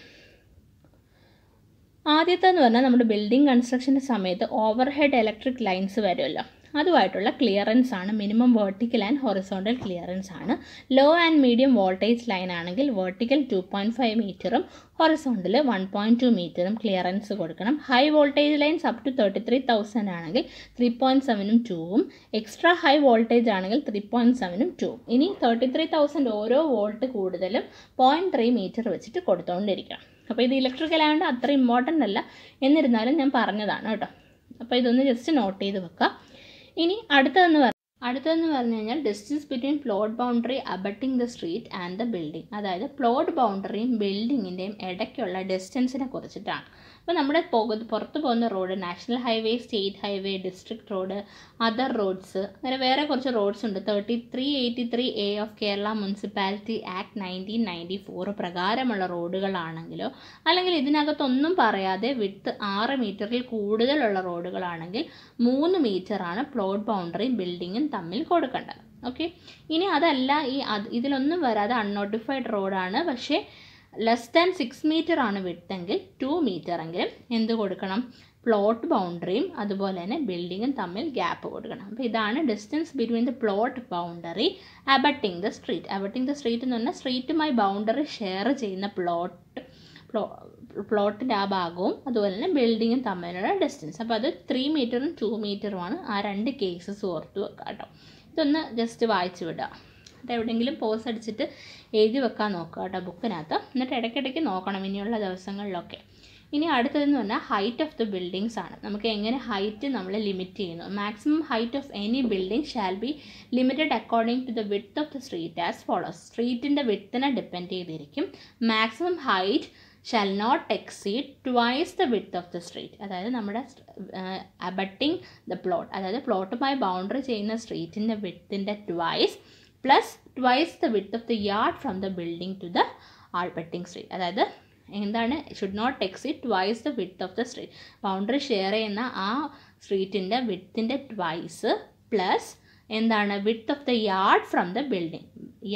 ആദ്യത്തെന്ന് പറഞ്ഞാൽ നമ്മുടെ ബിൽഡിംഗ് കൺസ്ട്രക്ഷൻ്റെ സമയത്ത് ഓവർ ഹെഡ് ഇലക്ട്രിക് ലൈൻസ് വരുമല്ലോ, അതുമായിട്ടുള്ള ക്ലിയറൻസ് ആണ്. Minimum vertical and horizontal clearance ആണ്. Low and medium voltage line ആണെങ്കിൽ വെർട്ടിക്കൽ ടു പോയിൻറ്റ് ഫൈവ് മീറ്ററും ഹൊറിസോണ്ടൽ വൺ പോയിൻറ്റ് ടു മീറ്ററും ക്ലിയറൻസ് കൊടുക്കണം. High voltage lines up to thirty three thousand ആണെങ്കിൽ three point സെവനും ടൂവും. എക്സ്ട്രാ ഹൈ വോൾട്ടേജ് ആണെങ്കിൽ three point സെവനും ടൂവും. ഇനി തേർട്ടി ത്രീ തൗസൻഡ് ഓരോ വോൾട്ട് കൂടുതലും പോയിൻറ്റ് ത്രീ മീറ്റർ വെച്ചിട്ട് കൊടുത്തുകൊണ്ടിരിക്കണം. അപ്പോൾ ഇത് ഇലക്ട്രിക്കൽ ആയതുകൊണ്ട് അത്ര ഇമ്പോർട്ടൻ്റ് അല്ല, എന്നിരുന്നാലും ഞാൻ പറഞ്ഞതാണ് കേട്ടോ. അപ്പോൾ ഇതൊന്ന് ജസ്റ്റ് നോട്ട് ചെയ്ത് വെക്കുക. ഇനി അടുത്തതെന്ന് പറഞ്ഞാൽ അടുത്തതെന്ന് പറഞ്ഞു കഴിഞ്ഞാൽ distance between plot boundary abutting the street and the building. അതായത് പ്ലോട്ട് ബൗണ്ടറിയും ബിൽഡിങ്ങിൻ്റെയും ഇടയ്ക്കുള്ള ഡിസ്റ്റൻസിനെ കുറിച്ചിട്ടാണ്. അപ്പോൾ നമ്മുടെ പോകുന്ന പുറത്ത് പോകുന്ന road national highway, state highway, district road, other roads, അങ്ങനെ വേറെ കുറച്ച് റോഡ്സ് ഉണ്ട്. Thirty three eighty three A of Kerala municipality act nineteen ninety four പ്രകാരമുള്ള റോഡുകളാണെങ്കിലോ അല്ലെങ്കിൽ ഇതിനകത്തൊന്നും പറയാതെ വിട്ട് ആറ് മീറ്ററിൽ കൂടുതലുള്ള റോഡുകളാണെങ്കിൽ മൂന്ന് മീറ്ററാണ് പ്ലോട്ട് ബൗണ്ടറിയും ബിൽഡിങ്ങും തമ്മിൽ കൊടുക്കേണ്ടത്. ഓക്കെ, ഇനി അതല്ല ഈ ഇതിലൊന്നും വരാതെ അൺനോട്ടിഫൈഡ് റോഡാണ്, പക്ഷേ ലെസ് ദാൻ സിക്സ് മീറ്റർ ആണ് വിട്ടെങ്കിൽ ടു മീറ്റർ എങ്കിലും എന്ത് കൊടുക്കണം, പ്ലോട്ട് ബൗണ്ടറിയും അതുപോലെ തന്നെ ബിൽഡിങ്ങും തമ്മിൽ ഗ്യാപ്പ് കൊടുക്കണം. അപ്പോൾ ഇതാണ് distance between the plot boundary abutting the street. Abutting the street എന്ന് പറഞ്ഞാൽ സ്ട്രീറ്റുമായി ബൗണ്ടറി ഷെയർ ചെയ്യുന്ന പ്ലോട്ട് പ്ലോ പ്ലോട്ടിൻ്റെ ആ ഭാഗവും അതുപോലെ തന്നെ ബിൽഡിങ്ങും തമ്മിലുള്ള ഡിസ്റ്റൻസ്. അപ്പോൾ അത് ത്രീ മീറ്ററും ടു മീറ്ററുമാണ്. ആ രണ്ട് കേസസ് ഓർത്ത് വെക്കുക കേട്ടോ. ഇതൊന്ന് ജസ്റ്റ് വായിച്ചു വിടുക. അത് എവിടെയെങ്കിലും പോസ് അടിച്ചിട്ട് എഴുതി വെക്കാൻ നോക്കുക കേട്ടോ ബുക്കിനകത്ത്. എന്നിട്ട് ഇടയ്ക്കിടയ്ക്ക് നോക്കണം ഇനിയുള്ള ദിവസങ്ങളിലൊക്കെ. ഇനി അടുത്തതെന്ന് പറഞ്ഞാൽ ഹൈറ്റ് ഓഫ് ദ ബിൽഡിങ്സ് ആണ്. നമുക്ക് എങ്ങനെ ഹൈറ്റ് നമ്മൾ ലിമിറ്റ് ചെയ്യുന്നു. Maximum height of any building shall be limited according to the width of the street as follows. സ്ട്രീറ്റിൻ്റെ വിഡ്ത്തിനെ ഡിപ്പെൻഡ് ചെയ്തിരിക്കും. Maximum height shall not exceed twice the width of the street. അതായത് നമ്മുടെ abutting the plot, അതായത് പ്ലോട്ടുമായി boundary ചെയ്യുന്ന സ്ട്രീറ്റിൻ്റെ വിഡ്ത്തിൻ്റെ twice plus twice the width of the yard from the building to the abutting street. അതായത് എന്താണ്, should not exceed twice the width of the street. Boundary share ചെയ്യുന്ന ആ സ്ട്രീറ്റിൻ്റെ വിഡ്ത്തിൻ്റെ ട്വൈസ് പ്ലസ് എന്താണ് width of the yard from the building.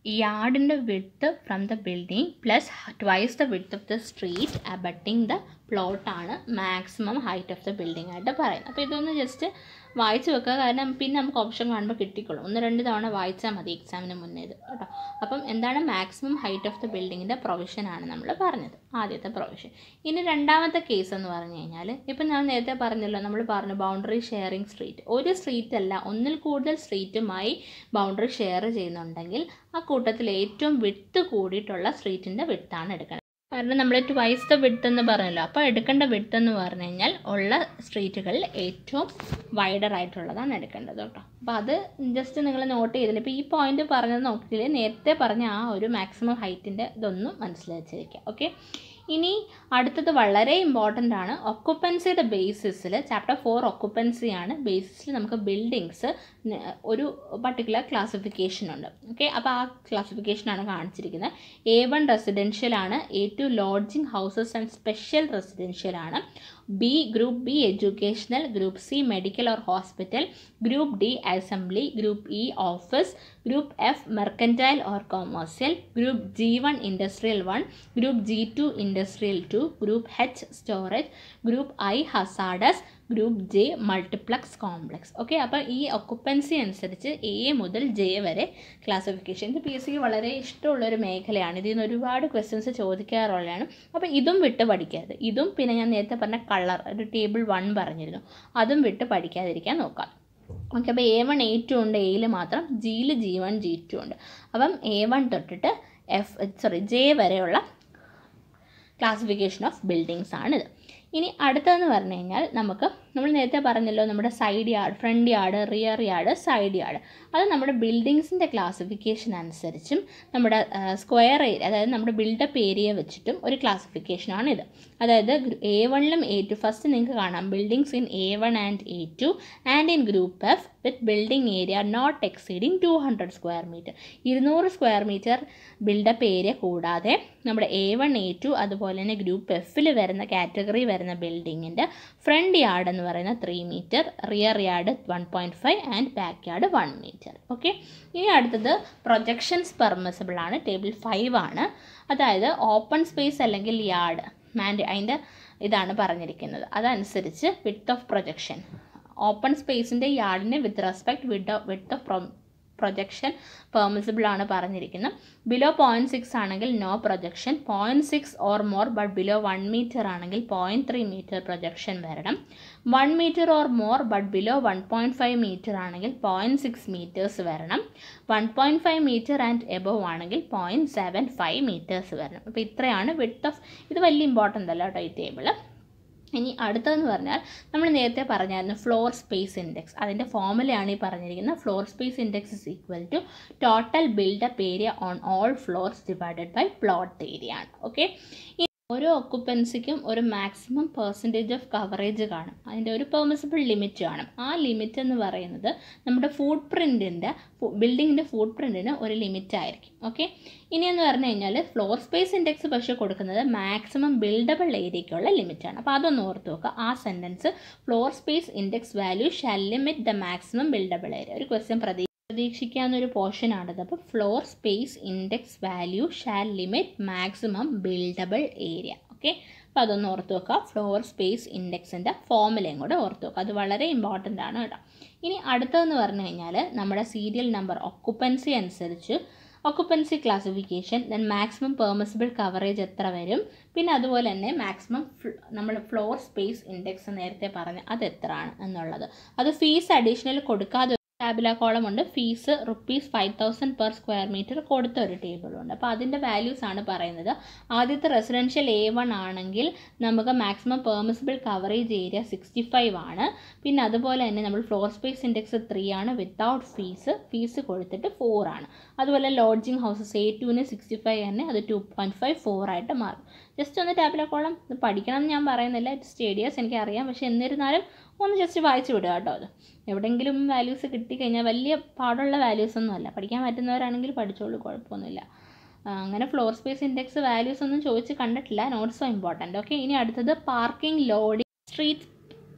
യാർഡിൻ്റെ width from the building plus twice the width of the street abutting the പ്ലോട്ടാണ് maximum height of the building ആയിട്ട് പറയുന്നത്. അപ്പോൾ ഇതൊന്ന് ജസ്റ്റ് വായിച്ച് വെക്കുക, കാരണം പിന്നെ നമുക്ക് ഓപ്ഷൻ കാണുമ്പോൾ കിട്ടിക്കൊള്ളും. ഒന്ന് രണ്ട് തവണ വായിച്ചാൽ മതി എക്സാമിന് മുന്നേ ഇത് കേട്ടോ. അപ്പം എന്താണ് മാക്സിമം ഹൈറ്റ് ഓഫ് ദ ബിൽഡിങ്ങിൻ്റെ പ്രൊവിഷനാണ് നമ്മൾ പറഞ്ഞത്, ആദ്യത്തെ പ്രൊവിഷൻ. ഇനി രണ്ടാമത്തെ കേസ് എന്ന് പറഞ്ഞു കഴിഞ്ഞാൽ, ഇപ്പം ഞാൻ നേരത്തെ പറഞ്ഞല്ലോ, നമ്മൾ പറഞ്ഞു ബൗണ്ടറി ഷെയറിങ് സ്ട്രീറ്റ്. ഒരു സ്ട്രീറ്റ് അല്ല, ഒന്നിൽ കൂടുതൽ സ്ട്രീറ്റുമായി ബൗണ്ടറി ഷെയർ ചെയ്യുന്നുണ്ടെങ്കിൽ ആ കൂട്ടത്തിൽ ഏറ്റവും വിഡ്ത്ത് കൂടിയിട്ടുള്ള സ്ട്രീറ്റിൻ്റെ വിഡ്ത്താണ് എടുക്കുന്നത്. കാരണം നമ്മൾ ട്വൈസ് ദ വിഡ്ത്ത് എന്ന് പറഞ്ഞല്ലോ, അപ്പോൾ എടുക്കേണ്ട വിഡ്ത്ത് എന്ന് പറഞ്ഞു കഴിഞ്ഞാൽ ഉള്ള സ്ട്രീറ്റുകളിൽ ഏറ്റവും വൈഡർ ആയിട്ടുള്ളതാണ് എടുക്കേണ്ടത് കേട്ടോ. അപ്പോൾ അത് ജസ്റ്റ് നിങ്ങൾ നോട്ട് ചെയ്തില്ല. ഇപ്പോൾ ഈ പോയിന്റ് പറഞ്ഞത് നോക്കിയില്ലേ, നേരത്തെ പറഞ്ഞ ആ ഒരു മാക്സിമം ഹൈറ്റിൻ്റെ ഇതൊന്നും മനസ്സിലാക്കിയിരിക്കുക. ഓക്കെ, ഇനി അടുത്തത് വളരെ ഇമ്പോർട്ടൻ്റ് ആണ്. ഒക്കുപ്പൻസിയുടെ ബേസിസിൽ ചാപ്റ്റർ ഫോർ ഒക്കുപ്പൻസിയാണ് ബേസിസിൽ നമുക്ക് ബിൽഡിങ്സ് ഒരു പർട്ടിക്കുലർ ക്ലാസിഫിക്കേഷൻ ഉണ്ട്. ഓക്കെ, അപ്പോൾ ആ ക്ലാസിഫിക്കേഷനാണ് കാണിച്ചിരിക്കുന്നത്. എ വൺ റെസിഡൻഷ്യൽ ആണ്, A two lodging houses and special residential ആണ്, B group B educational, group C medical or hospital, group D assembly, group E office, group F mercantile or commercial, group G one industrial one, group G two industrial two, group H storage, group I hazardous, group J multiplex complex. Okay, അപ്പോൾ ഈ occupancy അനുസരിച്ച് A മുതൽ J വരെ classification. ഇത് P S സിക്ക് വളരെ ഇഷ്ടമുള്ളൊരു മേഖലയാണ്, ഇതിൽ നിന്ന് ഒരുപാട് ക്വസ്റ്റ്യൻസ് ചോദിക്കാറുള്ളതാണ്. അപ്പോൾ ഇതും വിട്ട് പഠിക്കരുത്. ഇതും പിന്നെ ഞാൻ നേരത്തെ പറഞ്ഞ കളർ ഒരു ടേബിൾ വൺ പറഞ്ഞിരുന്നു, അതും വിട്ട് പഠിക്കാതിരിക്കാൻ നോക്കാം. ഓക്കെ, അപ്പോൾ എ വൺ എ ടു ഉണ്ട്, എയിൽ മാത്രം, ജിയിൽ ജി വൺ ജി ടു ഉണ്ട്. അപ്പം എ വൺ തൊട്ടിട്ട് എഫ് സോറി ജെ വരെയുള്ള ക്ലാസിഫിക്കേഷൻ ഓഫ് ബിൽഡിങ്സ് ആണിത്. ഇനി അടുത്തതെന്ന് പറഞ്ഞു കഴിഞ്ഞാൽ നമുക്ക് നമ്മൾ നേരത്തെ പറഞ്ഞല്ലോ നമ്മുടെ side yard, front yard, rear yard, side yard. അത് നമ്മുടെ ബിൽഡിങ്സിൻ്റെ ക്ലാസിഫിക്കേഷൻ അനുസരിച്ചും നമ്മുടെ സ്ക്വയർ ഏരിയ, അതായത് നമ്മുടെ ബിൽഡപ്പ് ഏരിയ വെച്ചിട്ടും ഒരു ക്ലാസിഫിക്കേഷനാണിത്. അതായത് എ വണ്ണിലും എ ടു ഫസ്റ്റ് നിങ്ങൾക്ക് കാണാം buildings in A one and A two and in group F with building area not exceeding two hundred square metre. ഇരുന്നൂറ് സ്ക്വയർ മീറ്റർ ബിൽഡപ്പ് ഏരിയ കൂടാതെ നമ്മുടെ എ വൺ എ ടു അതുപോലെ തന്നെ group എഫിൽ വരുന്ന category വരുന്ന ബിൽഡിങ്ങിൻ്റെ ഫ്രണ്ട് യാർഡ് എന്ന് പറയുന്ന three metre, rear yard one point five and back yard one metre. Okay, ഇനി അടുത്തത് പ്രൊജക്ഷൻസ് പെർമിസിബിൾ ആണ്, ടേബിൾ ഫൈവ് ആണ്. അതായത് ഓപ്പൺ സ്പേസ് അല്ലെങ്കിൽ യാർഡ് മാൻഡ് അതിൻ്റെ ഇതാണ് പറഞ്ഞിരിക്കുന്നത്. അതനുസരിച്ച് വിഡ്ത്ത് ഓഫ് പ്രൊജക്ഷൻ, ഓപ്പൺ സ്പേസിൻ്റെ യാർഡിന് വിത്ത് റെസ്പെക്ട് വിഡ് വിഡ്ത്ത് ഓഫ് പ്രൊജക്ഷൻ പെർമിസിബിൾ ആണ് പറഞ്ഞിരിക്കുന്നത്. ബിലോ പോയിൻറ്റ് സിക്സ് ആണെങ്കിൽ no projection, point six or more but below one metre ആണെങ്കിൽ പോയിൻറ്റ് ത്രീ മീറ്റർ പ്രൊജക്ഷൻ വരണം. One metre or more but below one point five metre ആണെങ്കിൽ point six metres വരണം. One point five metre and above ആണെങ്കിൽ point seven five metres വരണം. അപ്പോൾ ഇത്രയാണ് width of, ഇത് വലിയ ഇമ്പോർട്ടൻ്റ് അല്ല കേട്ടോ ഈ ടേബിൾ. ഇനി അടുത്തതെന്ന് പറഞ്ഞാൽ നമ്മൾ നേരത്തെ പറഞ്ഞായിരുന്നു ഫ്ലോർ സ്പേസ് ഇൻഡെക്സ്, അതിൻ്റെ ഫോർമുലയാണ് ഈ പറഞ്ഞിരിക്കുന്നത്. Floor space index is equal to total built up area on all floors divided by plot area ആണ്. ഓക്കെ, ഓരോ ഒക്കുപ്പൻസിക്കും ഒരു മാക്സിമം പെർസെൻറ്റേജ് ഓഫ് കവറേജ് കാണും, അതിൻ്റെ ഒരു പെർമിസിബിൾ ലിമിറ്റ് കാണും. ആ ലിമിറ്റ് എന്ന് പറയുന്നത് നമ്മുടെ ഫുട് പ്രിൻറ്റിൻ്റെ ബിൽഡിങ്ങിൻ്റെ ഫുട് പ്രിൻറ്റിന് ഒരു ലിമിറ്റ് ആയിരിക്കും. ഓക്കെ, ഇനിയെന്ന് പറഞ്ഞു കഴിഞ്ഞാൽ ഫ്ലോർ സ്പേസ് ഇൻഡെക്സ് പക്ഷേ കൊടുക്കുന്നത് മാക്സിമം ബിൽഡബിൾ ഏരിയയ്ക്കുള്ള ലിമിറ്റാണ്. അപ്പോൾ അതൊന്ന് ഓർത്ത് നോക്കുക ആ sentence, floor space index value shall limit the maximum buildable area. ഒരു ക്വസ്റ്റ്യൻ പ്രതി പ്രതീക്ഷിക്കാവുന്ന ഒരു പോർഷനാണിത്. അപ്പോൾ floor space index value shall limit maximum buildable area. Okay, അപ്പോൾ അതൊന്ന് ഓർത്ത് വെക്കുക. ഫ്ലോർ സ്പേസ് ഇൻഡെക്സിൻ്റെ ഫോർമുലയും കൂടെ ഓർത്ത് വെക്കുക, അത് വളരെ ഇമ്പോർട്ടൻ്റ് ആണ് കേട്ടോ. ഇനി അടുത്തതെന്ന് പറഞ്ഞു കഴിഞ്ഞാൽ നമ്മുടെ സീരിയൽ നമ്പർ ഒക്കുപ്പൻസി അനുസരിച്ച് occupancy classification, then maximum permissible coverage എത്ര വരും, പിന്നെ അതുപോലെ തന്നെ മാക്സിമം നമ്മൾ ഫ്ലോർ സ്പേസ് ഇൻഡെക്സ് നേരത്തെ പറഞ്ഞ് അത് എത്രയാണ് എന്നുള്ളത്. അത് ഫീസ് അഡീഷണൽ കൊടുക്കാതെ ടാബുല കോളം ഉണ്ട്, fees rupees five thousand per square metre കൊടുത്ത ഒരു ടേബിളുണ്ട്. അപ്പോൾ അതിൻ്റെ വാല്യൂസ് ആണ് പറയുന്നത്. ആദ്യത്തെ റെസിഡൻഷ്യൽ എ വൺ ആണെങ്കിൽ നമുക്ക് maximum permissible coverage area sixty five ആണ്. പിന്നെ അതുപോലെ തന്നെ നമ്മൾ ഫ്ലോർ സ്പേസ് ഇൻഡെക്സ് ത്രീ ആണ് വിത്തൗട്ട് ഫീസ്, ഫീസ് കൊടുത്തിട്ട് ഫോർ ആണ്. അതുപോലെ ലോഡ്ജിങ് ഹൗസസ് എ ടുവിന് സിക്സ്റ്റി ഫൈവ് തന്നെ, അത് ടു പോയിൻറ്റ് ഫൈവ് ഫോർ ആയിട്ട് മാറും. ജസ്റ്റ് ഒന്ന് ടാബുല കോളം ഇത് പഠിക്കണം എന്ന് ഞാൻ പറയുന്നില്ല, ഇറ്റ്സ് സ്റ്റേഡിയസ് എനിക്കറിയാം, പക്ഷേ എന്നിരുന്നാലും ഒന്ന് ജസ്റ്റ് വായിച്ചു വിടുക കേട്ടോ. അത് എവിടെയെങ്കിലും വാല്യൂസ് കിട്ടിക്കഴിഞ്ഞാൽ വലിയ പാടുള്ള വാല്യൂസ് ഒന്നും അല്ല, പഠിക്കാൻ പറ്റുന്നവരാണെങ്കിൽ പഠിച്ചോളൂ, കുഴപ്പമൊന്നുമില്ല. അങ്ങനെ ഫ്ലോർ സ്പേസ് ഇൻഡെക്സ് വാല്യൂസ് ഒന്നും ചോദിച്ച് കണ്ടിട്ടില്ല, നോട്ട് സോ ഇമ്പോർട്ടൻറ്റ്. ഓക്കെ, ഇനി അടുത്തത് parking loading street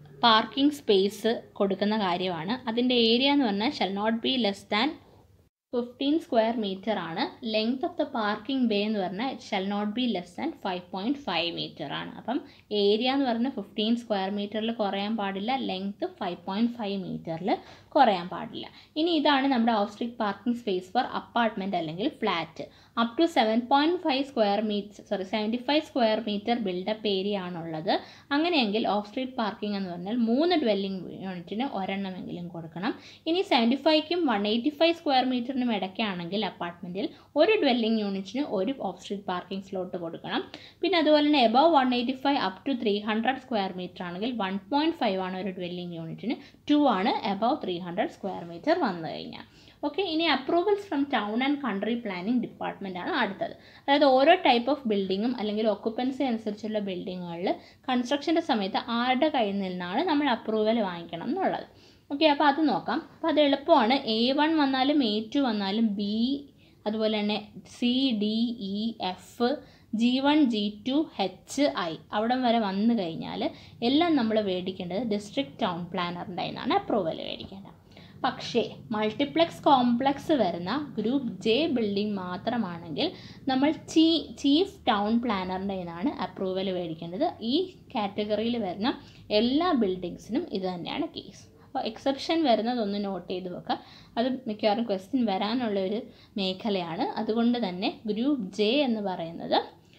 parking space കൊടുക്കുന്ന കാര്യമാണ്. അതിൻ്റെ ഏരിയ എന്ന് പറഞ്ഞാൽ shall not be less than fifteen square metre ആണ്. Length of the parking bay എന്ന് പറഞ്ഞാൽ it shall not be less than five point five metre ആണ്. അപ്പം ഏരിയ എന്ന് പറഞ്ഞാൽ ഫിഫ്റ്റീൻ സ്ക്വയർ മീറ്ററിൽ കുറയാൻ പാടില്ല, ലെങ്ത് ഫൈവ് പോയിൻറ്റ് ഫൈവ് മീറ്ററിൽ കുറയാൻ പാടില്ല. ഇനി ഇതാണ് നമ്മുടെ off street parking space for apartment അല്ലെങ്കിൽ flat. Up to seven point five square metre sorry seventy five square metre built up area ആണുള്ളത്. അങ്ങനെയെങ്കിൽ ഓഫ് സ്ട്രീറ്റ് പാർക്കിംഗ് എന്ന് പറഞ്ഞാൽ മൂന്ന് ഡ്വെല്ലിംഗ് യൂണിറ്റിന് ഒരെണ്ണമെങ്കിലും കൊടുക്കണം. ഇനി സെവൻറ്റി ഫൈവ്ക്കും വൺ എയ്റ്റി ഫൈവ് സ്ക്വയർ മീറ്ററിനും ഇടയ്ക്കാണെങ്കിൽ അപ്പാർട്ട്മെൻറ്റിൽ ഒരു ഡ്വെല്ലിംഗ് യൂണിറ്റിന് ഒരു ഓഫ് സ്ട്രീറ്റ് പാർക്കിംഗ് സ്ലോട്ട് കൊടുക്കണം. പിന്നെ അതുപോലെ തന്നെ above one eighty five up to three hundred square metre ആണെങ്കിൽ വൺ പോയിൻറ്റ് ഫൈവ് ആണ് ഒരു ഡ്വെല്ലിംഗ് യൂണിറ്റിന്, ടു ആണ് above three hundred square metre വന്നു കഴിഞ്ഞാൽ. ഓക്കെ, ഇനി approvals from town and country planning department ആണ് അടുത്തത്. അതായത് ഓരോ ടൈപ്പ് ഓഫ് ബിൽഡിങ്ങും അല്ലെങ്കിൽ ഒക്കുപ്പൻസി അനുസരിച്ചുള്ള ബിൽഡിങ്ങുകളിൽ കൺസ്ട്രക്ഷൻ്റെ സമയത്ത് ആരുടെ കയ്യിൽ നിന്നാണ് നമ്മൾ അപ്രൂവൽ വാങ്ങിക്കണം എന്നുള്ളത്. ഓക്കെ, അപ്പോൾ അത് നോക്കാം. അപ്പോൾ അത് എളുപ്പമാണ്. എ വൺ വന്നാലും എ ടു വന്നാലും ബി, അതുപോലെ തന്നെ C D E F, G one G two H I അവിടം വരെ വന്നു കഴിഞ്ഞാൽ എല്ലാം നമ്മൾ മേടിക്കേണ്ടത് ഡിസ്ട്രിക്ട് ടൗൺ പ്ലാനറിൻ്റെ നിന്നാണ് അപ്രൂവൽ മേടിക്കേണ്ടത്. പക്ഷേ മൾട്ടിപ്ലെക്സ് കോംപ്ലക്സ് വരുന്ന ഗ്രൂപ്പ് ജെ ബിൽഡിംഗ് മാത്രമാണെങ്കിൽ നമ്മൾ ചീ ചീഫ് ടൗൺ പ്ലാനറിൻ്റെ നിന്നാണ് അപ്രൂവൽ മേടിക്കേണ്ടത്. ഈ കാറ്റഗറിയിൽ വരുന്ന എല്ലാ ബിൽഡിങ്സിനും ഇത് തന്നെയാണ് കേസ്. അപ്പോൾ എക്സെപ്ഷൻ വരുന്നതൊന്ന് നോട്ട് ചെയ്ത് വെക്കുക. അത് മിക്കവാറും ക്വസ്റ്റ്യൻ വരാനുള്ളൊരു മേഖലയാണ്. അതുകൊണ്ട് തന്നെ ഗ്രൂപ്പ് ജെ എന്ന് പറയുന്നത്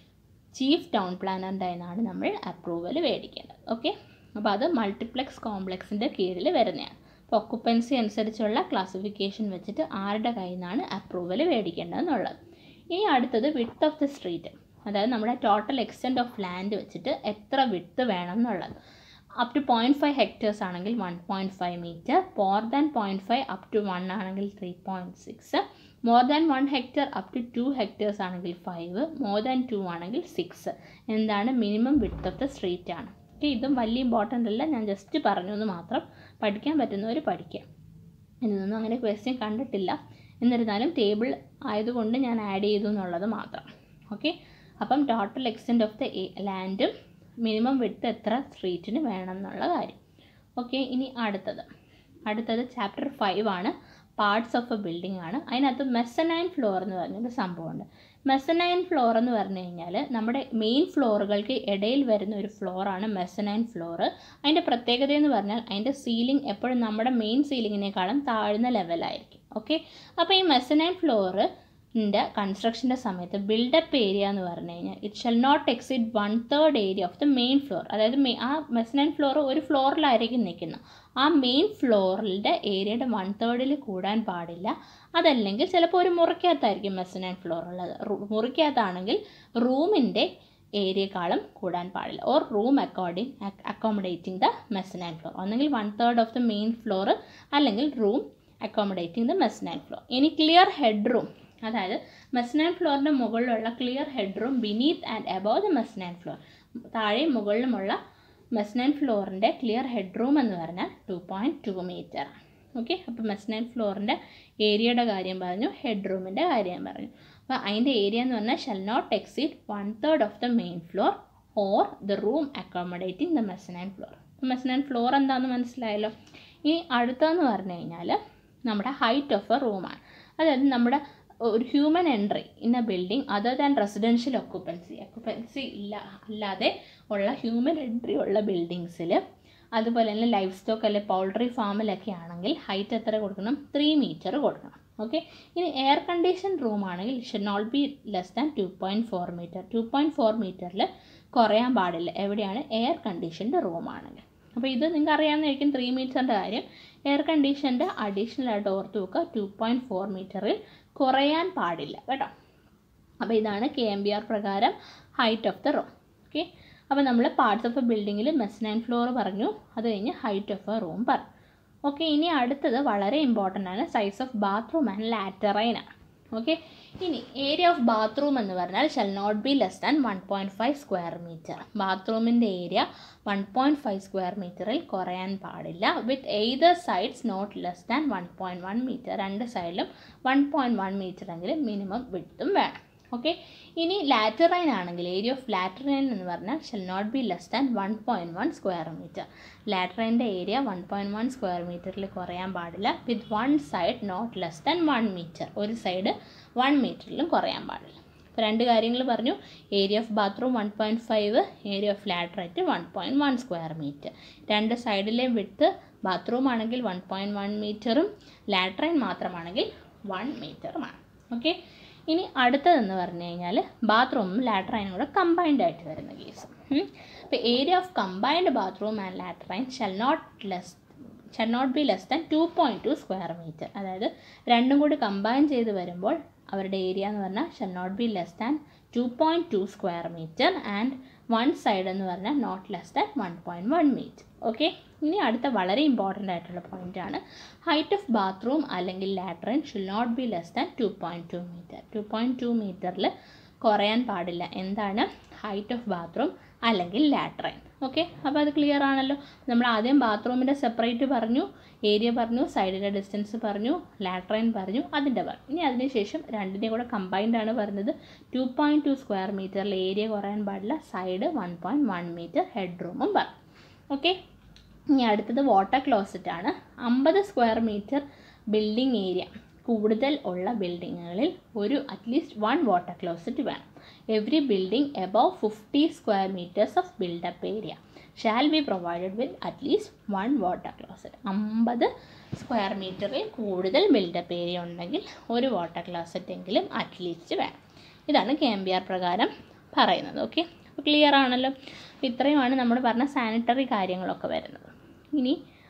ചീഫ് ടൗൺ പ്ലാനറിൻ്റെ നിന്നാണ് നമ്മൾ അപ്രൂവൽ മേടിക്കേണ്ടത്. ഓക്കെ, അപ്പോൾ അത് മൾട്ടിപ്ലെക്സ് കോംപ്ലക്സിൻ്റെ കീഴിൽ വരുന്നതാണ്. അപ്പോൾ ഒക്കുപ്പൻസി അനുസരിച്ചുള്ള ക്ലാസിഫിക്കേഷൻ വെച്ചിട്ട് ആരുടെ കയ്യിൽ നിന്നാണ് അപ്രൂവൽ മേടിക്കേണ്ടതെന്നുള്ളത്. ഇനി അടുത്തത് വിഡ്ത്ത് ഓഫ് ദി സ്ട്രീറ്റ്, അതായത് നമ്മുടെ ടോട്ടൽ എക്സ്റ്റെൻറ്റ് ഓഫ് ലാൻഡ് വെച്ചിട്ട് എത്ര വിഡ്ത്ത് വേണം എന്നുള്ളത്. Up to point five hectares ആണെങ്കിൽ one point five metre, more than point five up to one ആണെങ്കിൽ three point six, more than one hectare up to two hectares ആണെങ്കിൽ five, more than two ആണെങ്കിൽ six. എന്താണ് minimum width of the street ആണ്. Okay, ഇതും വലിയ important അല്ല, ഞാൻ just പറഞ്ഞു എന്ന് മാത്രം. പഠിക്കാൻ പറ്റുന്നവർ പഠിക്കാം. ഇതിനൊന്നും അങ്ങനെ ക്വസ്റ്റ്യൻ കണ്ടിട്ടില്ല, എന്നിരുന്നാലും ടേബിൾ ആയതുകൊണ്ട് ഞാൻ ആഡ് ചെയ്തു എന്നുള്ളത് മാത്രം. ഓക്കെ, അപ്പം ടോട്ടൽ എക്സ്റ്റെൻറ്റ് ഓഫ് ദ ലാൻഡും മിനിമം വിഡ്ത്ത് എത്ര സ്ട്രീറ്റിന് വേണം എന്നുള്ള കാര്യം. ഓക്കെ, ഇനി അടുത്തത് അടുത്തത് ചാപ്റ്റർ ഫൈവ് ആണ്, പാർട്സ് ഓഫ് എ ബിൽഡിംഗ് ആണ്. അതിനകത്ത് മെസനൈൻ ഫ്ലോർ എന്ന് പറഞ്ഞൊരു സംഭവമുണ്ട്. മെസനൈൻ ഫ്ലോർ എന്ന് പറഞ്ഞു കഴിഞ്ഞാൽ നമ്മുടെ മെയിൻ ഫ്ലോറുകൾക്ക് ഇടയിൽ വരുന്ന ഒരു ഫ്ലോറാണ് മെസനൈൻ ഫ്ലോർ. അതിൻ്റെ പ്രത്യേകത എന്ന് പറഞ്ഞാൽ അതിൻ്റെ സീലിംഗ് എപ്പോഴും നമ്മുടെ മെയിൻ സീലിങ്ങിനേക്കാളും താഴ്ന്ന ലെവലായിരിക്കും. ഓക്കെ, അപ്പോൾ ഈ മെസനൈൻ ഫ്ലോറ് ൻ്റെ കൺസ്ട്രക്ഷൻ്റെ സമയത്ത് ബിൽഡപ്പ് ഏരിയ എന്ന് പറഞ്ഞു കഴിഞ്ഞാൽ it shall not exceed one third area of the main floor. അതായത് ആ മെസനൈൻ ഫ്ലോർ ഒരു ഫ്ലോറിലായിരിക്കും നിൽക്കുന്നത്. ആ മെയിൻ ഫ്ലോറിൻ്റെ ഏരിയയുടെ വൺ തേർഡിൽ കൂടാൻ പാടില്ല. അതല്ലെങ്കിൽ ചിലപ്പോൾ ഒരു മുറിക്കകത്തായിരിക്കും മെസനൈൻ ഫ്ലോർ ഉള്ളത്. മുറിക്കകത്താണെങ്കിൽ റൂമിൻ്റെ ഏരിയക്കാളും കൂടാൻ പാടില്ല. Or room according accommodating the mezzanine floor. ഒന്നെങ്കിൽ one third of the main floor, അല്ലെങ്കിൽ room accommodating the mezzanine floor. ഇനി ക്ലിയർ ഹെഡ് റൂം, അതായത് മെസനൈൻ ഫ്ലോറിൻ്റെ മുകളിലുള്ള clear head room beneath and above the mezzanine floor. താഴെയും മുകളിലുമുള്ള mezzanine ഫ്ലോറിൻ്റെ clear head room എന്ന് പറഞ്ഞാൽ two point two metre. Okay, അപ്പോൾ മെസനൈൻ ഫ്ലോറിൻ്റെ ഏരിയയുടെ കാര്യം പറഞ്ഞു, ഹെഡ് റൂമിൻ്റെ കാര്യം പറഞ്ഞു. അപ്പോൾ അതിൻ്റെ ഏരിയ എന്ന് പറഞ്ഞാൽ shall not exceed one third of the main floor or the room accommodating the mezzanine floor. അപ്പോൾ മെസനൈൻ ഫ്ലോർ എന്താണെന്ന് മനസ്സിലായല്ലോ. ഇനി അടുത്തതെന്ന് പറഞ്ഞു കഴിഞ്ഞാൽ നമ്മുടെ ഹൈറ്റ് ഓഫ് എ റൂമാണ്. അതായത് നമ്മുടെ ഒരു human entry in a building other than residential occupancy occupancy ഇല്ല അല്ലാതെ ഉള്ള ഹ്യൂമൻ എൻട്രി ഉള്ള ബിൽഡിങ്സിൽ, അതുപോലെ തന്നെ ലൈഫ് സ്റ്റോക്ക് അല്ലെങ്കിൽ പൗൾട്രി ഫാമിലൊക്കെ ആണെങ്കിൽ ഹൈറ്റ് എത്ര കൊടുക്കണം? ത്രീ മീറ്റർ കൊടുക്കണം. ഓക്കെ, ഇനി എയർ കണ്ടീഷൻ റൂം ആണെങ്കിൽ it should not be less than two point four metre. Two point four മീറ്ററിൽ കുറയാൻ പാടില്ല. എവിടെയാണ്? എയർ കണ്ടീഷൻ്റെ റൂം ആണെങ്കിൽ. അപ്പോൾ ഇത് നിങ്ങൾക്ക് അറിയാവുന്നതായിരിക്കും ത്രീ മീറ്ററിൻ്റെ കാര്യം. എയർ കണ്ടീഷൻ്റെ അഡീഷണൽ ആയിട്ട് ഓർത്ത് വെക്കുക, ടു പോയിൻറ്റ് ഫോർ മീറ്ററിൽ കുറയാൻ പാടില്ല കേട്ടോ. അപ്പോൾ ഇതാണ് കെ എം ബി ആർ പ്രകാരം height of the room. Okay, അപ്പോൾ നമ്മൾ പാർട്സ് ഓഫ് എ ബിൽഡിങ്ങിൽ മെസനൈൻ ഫ്ലോർ പറഞ്ഞു, അത് കഴിഞ്ഞ് ഹൈറ്റ് ഓഫ് എ റൂം പറഞ്ഞു. ഓക്കെ, ഇനി അടുത്തത് വളരെ ഇമ്പോർട്ടൻ്റ് ആണ്, size of bathroom and latrine ആണ്. ഓക്കെ, ഇനി ഏരിയ ഓഫ് ബാത്റൂം എന്ന് പറഞ്ഞാൽ shall not be less than one point five square metre. ബാത്റൂമിൻ്റെ area one point five square മീറ്ററിൽ കുറയാൻ പാടില്ല. With either sides not less than one point one metre. രണ്ട് സൈഡിലും വൺ പോയിൻറ്റ് വൺ മീറ്റർ എങ്കിലും minimum വിഡ്ത്തും വേണം. ഓക്കെ. ഇനി ലാറ്ററൈൻ ആണെങ്കിൽ ഏരിയ ഓഫ് ലാറ്ററൈൻ എന്ന് പറഞ്ഞാൽ shall not be less than one point one square metre. ലാറ്ററൈൻ്റെ area one point one square മീറ്ററിൽ കുറയാൻ പാടില്ല. With one side not less than one metre, ഒരു സൈഡ് വൺ മീറ്ററിലും കുറയാൻ പാടില്ല. അപ്പോൾ രണ്ട് കാര്യങ്ങൾ പറഞ്ഞു. Area of bathroom one point five, area of latrine one point one square metre. രണ്ട് സൈഡിലെയും വിട്ട് ബാത്റൂം ആണെങ്കിൽ വൺ പോയിൻറ്റ് വൺ മീറ്ററും ലാറ്ററൈൻ മാത്രമാണെങ്കിൽ വൺ മീറ്ററുമാണ്. ഓക്കെ. ഇനി അടുത്തതെന്ന് പറഞ്ഞു കഴിഞ്ഞാൽ ബാത്റൂമും ലാറ്ററൈനും കൂടെ കമ്പൈൻഡ് ആയിട്ട് വരുന്ന കേസ്. അപ്പോൾ area of combined bathroom and latrine shall not less shall not be less than two point two square metre. അതായത് രണ്ടും കൂടി കമ്പൈൻ ചെയ്ത് വരുമ്പോൾ അവരുടെ ഏരിയ എന്ന് പറഞ്ഞാൽ shall not be less than two point two square metre and one side എന്ന് പറഞ്ഞാൽ not less than one point one metre. Okay. ഇനി അടുത്ത വളരെ ഇമ്പോർട്ടൻ്റ് ആയിട്ടുള്ള പോയിൻ്റാണ് ഹൈറ്റ് ഓഫ് ബാത്റൂം അല്ലെങ്കിൽ latrine shall not be less than two point two metre. Two point two മീറ്ററിൽ കുറയാൻ പാടില്ല. എന്താണ് ഹൈറ്റ് ഓഫ് ബാത്റൂം അല്ലെങ്കിൽ ലാറ്ററൈൻ. ഓക്കെ. അപ്പോൾ അത് ക്ലിയർ ആണല്ലോ. നമ്മൾ ആദ്യം ബാത്റൂമിൻ്റെ സെപ്പറേറ്റ് പറഞ്ഞു, ഏരിയ പറഞ്ഞു, സൈഡിൻ്റെ ഡിസ്റ്റൻസ് പറഞ്ഞു, ലാറ്ററൈൻ പറഞ്ഞു, അതിൻ്റെ പറഞ്ഞു. ഇനി അതിനുശേഷം രണ്ടിനെയും കൂടെ കമ്പൈൻഡ് ആണ് പറഞ്ഞത്. ടു പോയിൻറ്റ് ടു സ്ക്വയർ മീറ്ററിൽ ഏരിയ കുറയാൻ പാടില്ല, side one point one metre, head റൂമും പറഞ്ഞു. ഓക്കെ. ഇനി അടുത്തത് വാട്ടർ ക്ലോസറ്റ് ആണ്. അമ്പത് സ്ക്വയർ മീറ്റർ ബിൽഡിംഗ് ഏരിയ കൂടുതൽ ഉള്ള ബിൽഡിങ്ങുകളിൽ ഒരു അറ്റ്ലീസ്റ്റ് വൺ വാട്ടർ ക്ലോസറ്റ് വേണം. Every building above fifty square metres of built up area shall be provided with at least one water closet. അമ്പത് സ്ക്വയർ മീറ്ററിൽ കൂടുതൽ ബിൽഡപ്പ് ഏരിയ ഉണ്ടെങ്കിൽ ഒരു വാട്ടർ ക്ലോസറ്റ് എങ്കിലും അറ്റ്ലീസ്റ്റ് വേണം. ഇതാണ് കെ എം ബി ആർ പ്രകാരം പറയുന്നത്. ഓക്കെ. അപ്പോൾ ക്ലിയർ ആണല്ലോ. ഇത്രയുമാണ് നമ്മൾ പറഞ്ഞ സാനിറ്ററി കാര്യങ്ങളൊക്കെ വരുന്നത്. ഇനി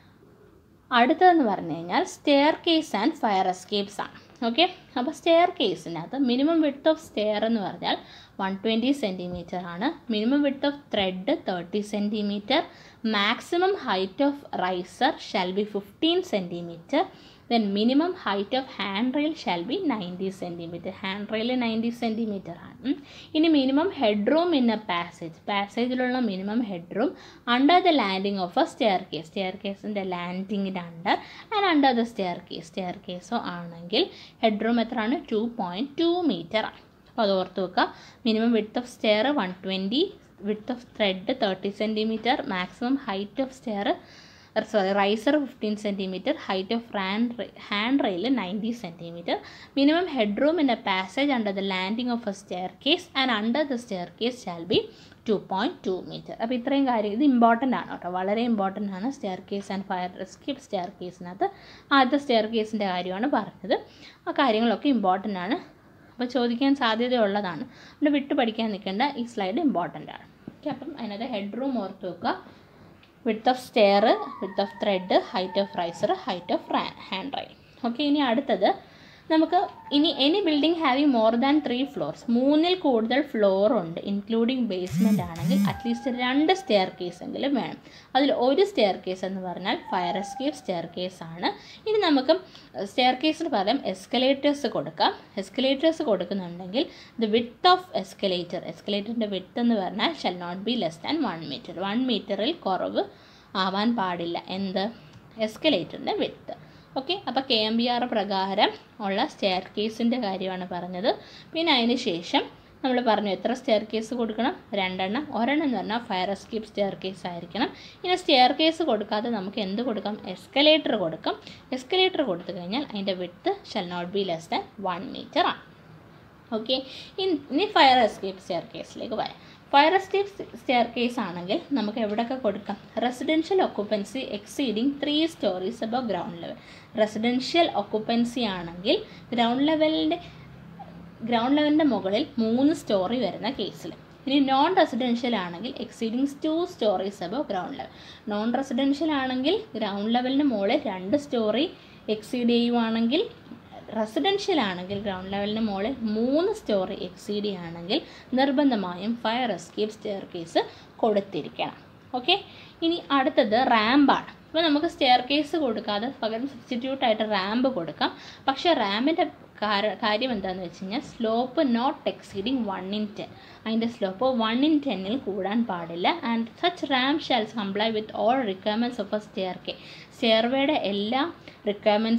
അടുത്തതെന്ന് പറഞ്ഞു കഴിഞ്ഞാൽ staircase and fire escapes ആണ്. ഓക്കെ. അപ്പോൾ സ്റ്റെയർ കേസിനകത്ത് മിനിമം വിഡ്ത്ത് ഓഫ് സ്റ്റെയർ എന്ന് പറഞ്ഞാൽ വൺ ട്വൻറ്റി സെൻറ്റിമീറ്റർ ആണ്. Minimum width of tread thirty centimetre. Maximum height of riser shall be fifteen centimetre. Then minimum height of handrail shall be ninety centimetre. Handrail ninety centimetre ആണ്. ഇനി minimum headroom in a passage, പാസേജിലുള്ള minimum headroom under the landing of a staircase, stair കേസിൻ്റെ ലാൻഡിങ്ങിൻ്റെ under and under the staircase, stair കേസോ ആണെങ്കിൽ headroom എത്രയാണ്? Two point two metre ആണ്. അപ്പോൾ അത് ഓർത്ത് വെക്കുക. Minimum width of stair one twenty, width of tread thirty centimetre, maximum height of stair sorry riser fifteen centimetre, height of hand handrail ninety centimetre, minimum headroom in a passage under the landing of a staircase and under the staircase shall be two point two metre. അപ്പോൾ ഇത്രയും കാര്യം ഇത് important ആണ് കേട്ടോ, വളരെ important ആണ്. Staircase and fire escape stair കേസിനകത്ത് ആദ്യത്തെ സ്റ്റെയർ കേസിൻ്റെ കാര്യമാണ് പറഞ്ഞത്. ആ കാര്യങ്ങളൊക്കെ ഇമ്പോർട്ടൻ്റ് ആണ്. അപ്പോൾ ചോദിക്കാൻ സാധ്യതയുള്ളതാണ്. അതുകൊണ്ട് വിട്ട് പഠിക്കാൻ നിൽക്കേണ്ട, ഈ സ്ലൈഡ് ഇമ്പോർട്ടൻ്റ് ആണ്. ഓക്കെ. അപ്പം അതിനകത്ത് ഹെഡ് റൂം ഓർത്ത് വെക്കുക, width of stair, width of tread, height of riser, height of handrail. Okay. ഇനി അടുത്തത് നമുക്ക് ഇനി any building having more than three floors, മൂന്നിൽ കൂടുതൽ ഫ്ലോർ ഉണ്ട് ഇൻക്ലൂഡിങ് ബേസ്മെൻ്റ് ആണെങ്കിൽ അറ്റ്ലീസ്റ്റ് രണ്ട് സ്റ്റെയർ കേസ് എങ്കിലും വേണം. അതിൽ ഒരു സ്റ്റെയർ കേസ് എന്ന് പറഞ്ഞാൽ ഫയർ എസ്കേപ്പ് സ്റ്റെയർ കേസ് ആണ്. ഇനി നമുക്ക് സ്റ്റെയർ കേസിന് പകരം എസ്കലേറ്റേഴ്സ് കൊടുക്കാം. എസ്കലേറ്റേഴ്സ് കൊടുക്കുന്നുണ്ടെങ്കിൽ ദ വിഡ്ത്ത് ഓഫ് എസ്കലേറ്റർ, എസ്കലേറ്ററിൻ്റെ വിഡ്ത്ത് എന്ന് പറഞ്ഞാൽ shall not be less than one metre. One മീറ്ററിൽ കുറവ് ആവാൻ പാടില്ല. എന്ത്? എസ്കലേറ്ററിൻ്റെ വിഡ്ത്ത്. ഓക്കെ. അപ്പോൾ കെ എം ബി ആർ പ്രകാരം ഉള്ള സ്റ്റെയർ കേസിൻ്റെ കാര്യമാണ് പറഞ്ഞത്. പിന്നെ അതിന് ശേഷം നമ്മൾ പറഞ്ഞു എത്ര സ്റ്റെയർ കേസ് കൊടുക്കണം? രണ്ടെണ്ണം. ഒരെണ്ണം എന്ന് പറഞ്ഞാൽ ഫയർ എസ്കേപ്പ് സ്റ്റെയർ കേസ് ആയിരിക്കണം. ഇനി സ്റ്റെയർ കേസ് കൊടുക്കാതെ നമുക്ക് എന്ത് കൊടുക്കാം? എസ്കലേറ്റർ കൊടുക്കാം. എസ്കലേറ്റർ കൊടുത്തു കഴിഞ്ഞാൽ അതിൻ്റെ width shall not be less than one metre ആണ്. ഓക്കെ. ഇനി ഫയർ എസ്കേപ്പ് സ്റ്റെയർ കേസിലേക്ക് വരാം. ഫയർ എസ്കേപ്പ് സ്റ്റെയർ കേസ് ആണെങ്കിൽ നമുക്ക് എവിടെയൊക്കെ കൊടുക്കാം? Residential occupancy exceeding three storeys above ground level. Residential occupancy ആണെങ്കിൽ ഗ്രൗണ്ട് ലെവലിൻ്റെ ഗ്രൗണ്ട് ലെവലിൻ്റെ മുകളിൽ മൂന്ന് സ്റ്റോറി വരുന്ന കേസിൽ. ഇനി നോൺ റെസിഡൻഷ്യൽ ആണെങ്കിൽ exceeding two storeys above ground level. Non residential ആണെങ്കിൽ ഗ്രൗണ്ട് ലെവലിന് മുകളിൽ രണ്ട് സ്റ്റോറി എക്സീഡ് ചെയ്യുവാണെങ്കിൽ, റെസിഡൻഷ്യൽ ആണെങ്കിൽ ഗ്രൗണ്ട് ലെവലിന് മുകളിൽ മൂന്ന് സ്റ്റോറി എക്സീഡ് ചെയ്യുകയാണെങ്കിൽ നിർബന്ധമായും ഫയർ എസ്കേപ്പ് സ്റ്റെയർ കേസ് കൊടുത്തിരിക്കണം. ഓക്കെ. ഇനി അടുത്തത് റാമ്പാണ്. അപ്പോൾ നമുക്ക് സ്റ്റെയർ കേസ് കൊടുക്കാതെ പകരം സബ്സ്റ്റിറ്റ്യൂട്ടായിട്ട് റാമ്പ് കൊടുക്കാം. പക്ഷേ റാമ്പിൻ്റെ കാര്യം എന്താണെന്ന് വെച്ച് കഴിഞ്ഞാൽ slope not exceeding one in ten. അതിൻ്റെ സ്ലോപ്പ് വൺ ഇൻ ടെന്നിൽ കൂടാൻ പാടില്ല. And such ramp shall comply with all requirements of a staircase. സ്റ്റെയർവേയുടെ എല്ലാ റിക്വയർമെൻറ്റ്സും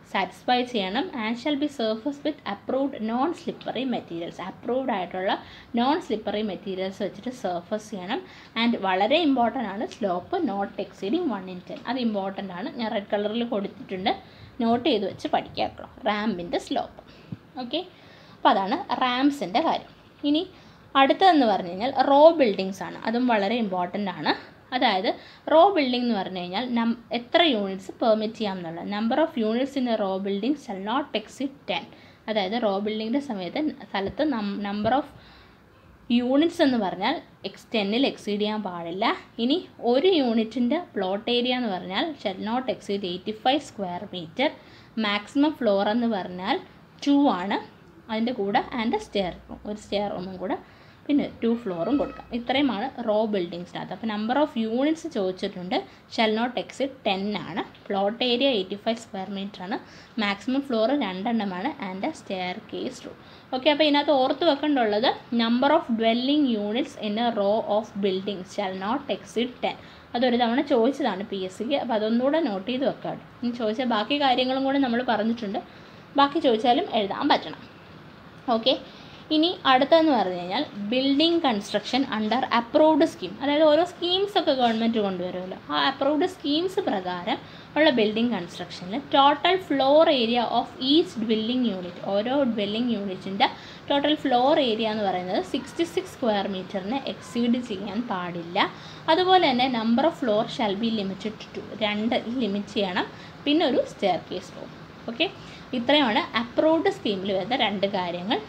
സാറ്റിസ്ഫൈ ചെയ്യണം. And shall be surface with approved non slippery materials. Approved ആയിട്ടുള്ള non slippery materials വെച്ചിട്ട് സർഫസ് ചെയ്യണം. ആൻഡ് വളരെ ഇമ്പോർട്ടൻ്റ് ആണ് slope not exceeding one in ten. അത് ഇമ്പോർട്ടൻ്റ് ആണ്. ഞാൻ റെഡ് കളറിൽ കൊടുത്തിട്ടുണ്ട്, നോട്ട് ചെയ്ത് വെച്ച് പഠിക്കാമല്ലോ. റാമ്പിൻ്റെ സ്ലോപ്പ്. ഓക്കെ, അപ്പോൾ അതാണ് റാംസിൻ്റെ കാര്യം. ഇനി അടുത്തതെന്ന് പറഞ്ഞു കഴിഞ്ഞാൽ റോ ബിൽഡിങ്സ് ആണ്. അതും വളരെ ഇമ്പോർട്ടൻ്റ് ആണ്. അതായത് റോ ബിൽഡിംഗ് എന്ന് പറഞ്ഞു കഴിഞ്ഞാൽ നം എത്ര യൂണിറ്റ്സ് പെർമിറ്റ് ചെയ്യാം എന്നുള്ളത്. Number of units in a row building shall not exceed ten. അതായത് റോ ബിൽഡിങ്ങിൻ്റെ സമയത്ത് സ്ഥലത്ത് നമ്പർ ഓഫ് യൂണിറ്റ്സ് എന്ന് പറഞ്ഞാൽ എക്സ് ടെന്നിൽ എക്സീഡ് ചെയ്യാൻ പാടില്ല. ഇനി ഒരു യൂണിറ്റിൻ്റെ പ്ലോട്ട് ഏരിയ എന്ന് പറഞ്ഞാൽ shall not exceed eighty five square metre. Maximum floor എന്ന് പറഞ്ഞാൽ ടു ആണ്. അതിൻ്റെ കൂടെ ആൻഡ് സ്റ്റെയർ റൂം, ഒരു സ്റ്റെയർ റൂമും കൂടെ, പിന്നെ ടു ഫ്ലോറും കൊടുക്കാം. ഇത്രയുമാണ് റോ ബിൽഡിങ്സിനകത്ത്. അപ്പോൾ നമ്പർ ഓഫ് യൂണിറ്റ്സ് ചോദിച്ചിട്ടുണ്ട്. ഷെൽ നോട്ട് എക്സിഡ് ടെൻ ആണ്. Plot area eighty five square metre ആണ്. മാക്സിമം ഫ്ലോർ രണ്ടെണ്ണമാണ് and staircase room. Okay, അപ്പോൾ ഇതിനകത്ത് ഓർത്ത് വെക്കേണ്ടുള്ളത് number of dwelling units in a row of buildings shall not exceed ten. അതൊരു തവണ ചോദിച്ചതാണ് പി എസ് സിക്ക്. അപ്പോൾ അതൊന്നുകൂടെ നോട്ട് ചെയ്ത് വെക്കാം. ഇനി ചോദിച്ച ബാക്കി കാര്യങ്ങളും കൂടെ നമ്മൾ പറഞ്ഞിട്ടുണ്ട്. ബാക്കി ചോദിച്ചാലും എഴുതാൻ പറ്റണം. ഓക്കെ, ഇനി അടുത്തതെന്ന് പറഞ്ഞു കഴിഞ്ഞാൽ building construction under approved scheme. അതായത് ഓരോ സ്കീംസൊക്കെ ഗവൺമെൻറ് കൊണ്ടുവരുമല്ലോ. ആ അപ്രൂവ്ഡ് സ്കീംസ് പ്രകാരം ഉള്ള ബിൽഡിംഗ് കൺസ്ട്രക്ഷനിൽ total floor area of each dwelling unit, ഓരോ ഡ്വെല്ലിംഗ് യൂണിറ്റിൻ്റെ ടോട്ടൽ ഫ്ലോർ ഏരിയ എന്ന് പറയുന്നത് സിക്സ്റ്റി സിക്സ് സ്ക്വയർ മീറ്ററിന് എക്സീഡ് ചെയ്യാൻ പാടില്ല. അതുപോലെ തന്നെ number of floor shall be limited to, രണ്ട് ലിമിറ്റ് ചെയ്യണം. പിന്നെ ഒരു സ്റ്റെയർ കേസ് റൂം. ഓക്കെ, ഇത്രയുമാണ് അപ്രൂവ്ഡ് സ്കീമിൽ വരുന്ന രണ്ട് കാര്യങ്ങൾ.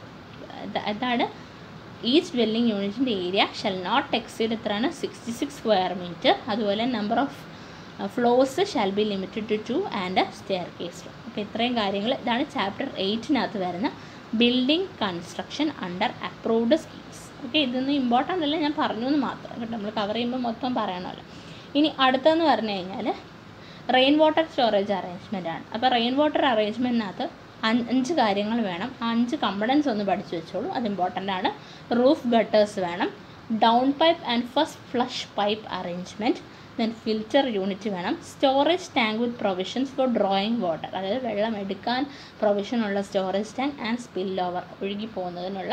അതാണ് ഈച്ച് ഡ്വെല്ലിംഗ് യൂണിറ്റിൻ്റെ ഏരിയ ഷെൽ നോട്ട് എക്സീഡ് എത്രയാണ്, സിക്സ്റ്റി സിക്സ് സ്ക്വയർ മീറ്റർ. അതുപോലെ number of floors shall be limited to two and staircase room. അപ്പോൾ ഇത്രയും കാര്യങ്ങൾ, ഇതാണ് ചാപ്റ്റർ എയ്റ്റിനകത്ത് വരുന്ന building construction under approved schemes. Okay, ഇതൊന്നും ഇമ്പോർട്ടൻ്റ് അല്ല, ഞാൻ പറഞ്ഞു എന്ന് മാത്രം കേട്ടോ. നമ്മൾ കവർ ചെയ്യുമ്പോൾ മൊത്തം പറയണമല്ലോ. ഇനി അടുത്തതെന്ന് പറഞ്ഞു കഴിഞ്ഞാൽ റെയിൻ വാട്ടർ സ്റ്റോറേജ് അറേഞ്ച്മെൻ്റ് ആണ്. അപ്പോൾ റെയിൻ വാട്ടർ അറേഞ്ച്മെൻറ്റിനകത്ത് അഞ്ച് കാര്യങ്ങൾ വേണം. ആ അഞ്ച് കമ്പണൻസ് ഒന്ന് പഠിച്ചു വെച്ചോളൂ, അത് ഇമ്പോർട്ടൻ്റ് ആണ്. റൂഫ് ഗട്ടേഴ്സ് വേണം, down pipe and first flush pipe arrangement, then filter unit വേണം, storage tank with provisions for drawing water, അതായത് വെള്ളം എടുക്കാൻ പ്രൊവിഷനുള്ള storage tank, and spill over, ഒഴുകി പോകുന്നതിനുള്ള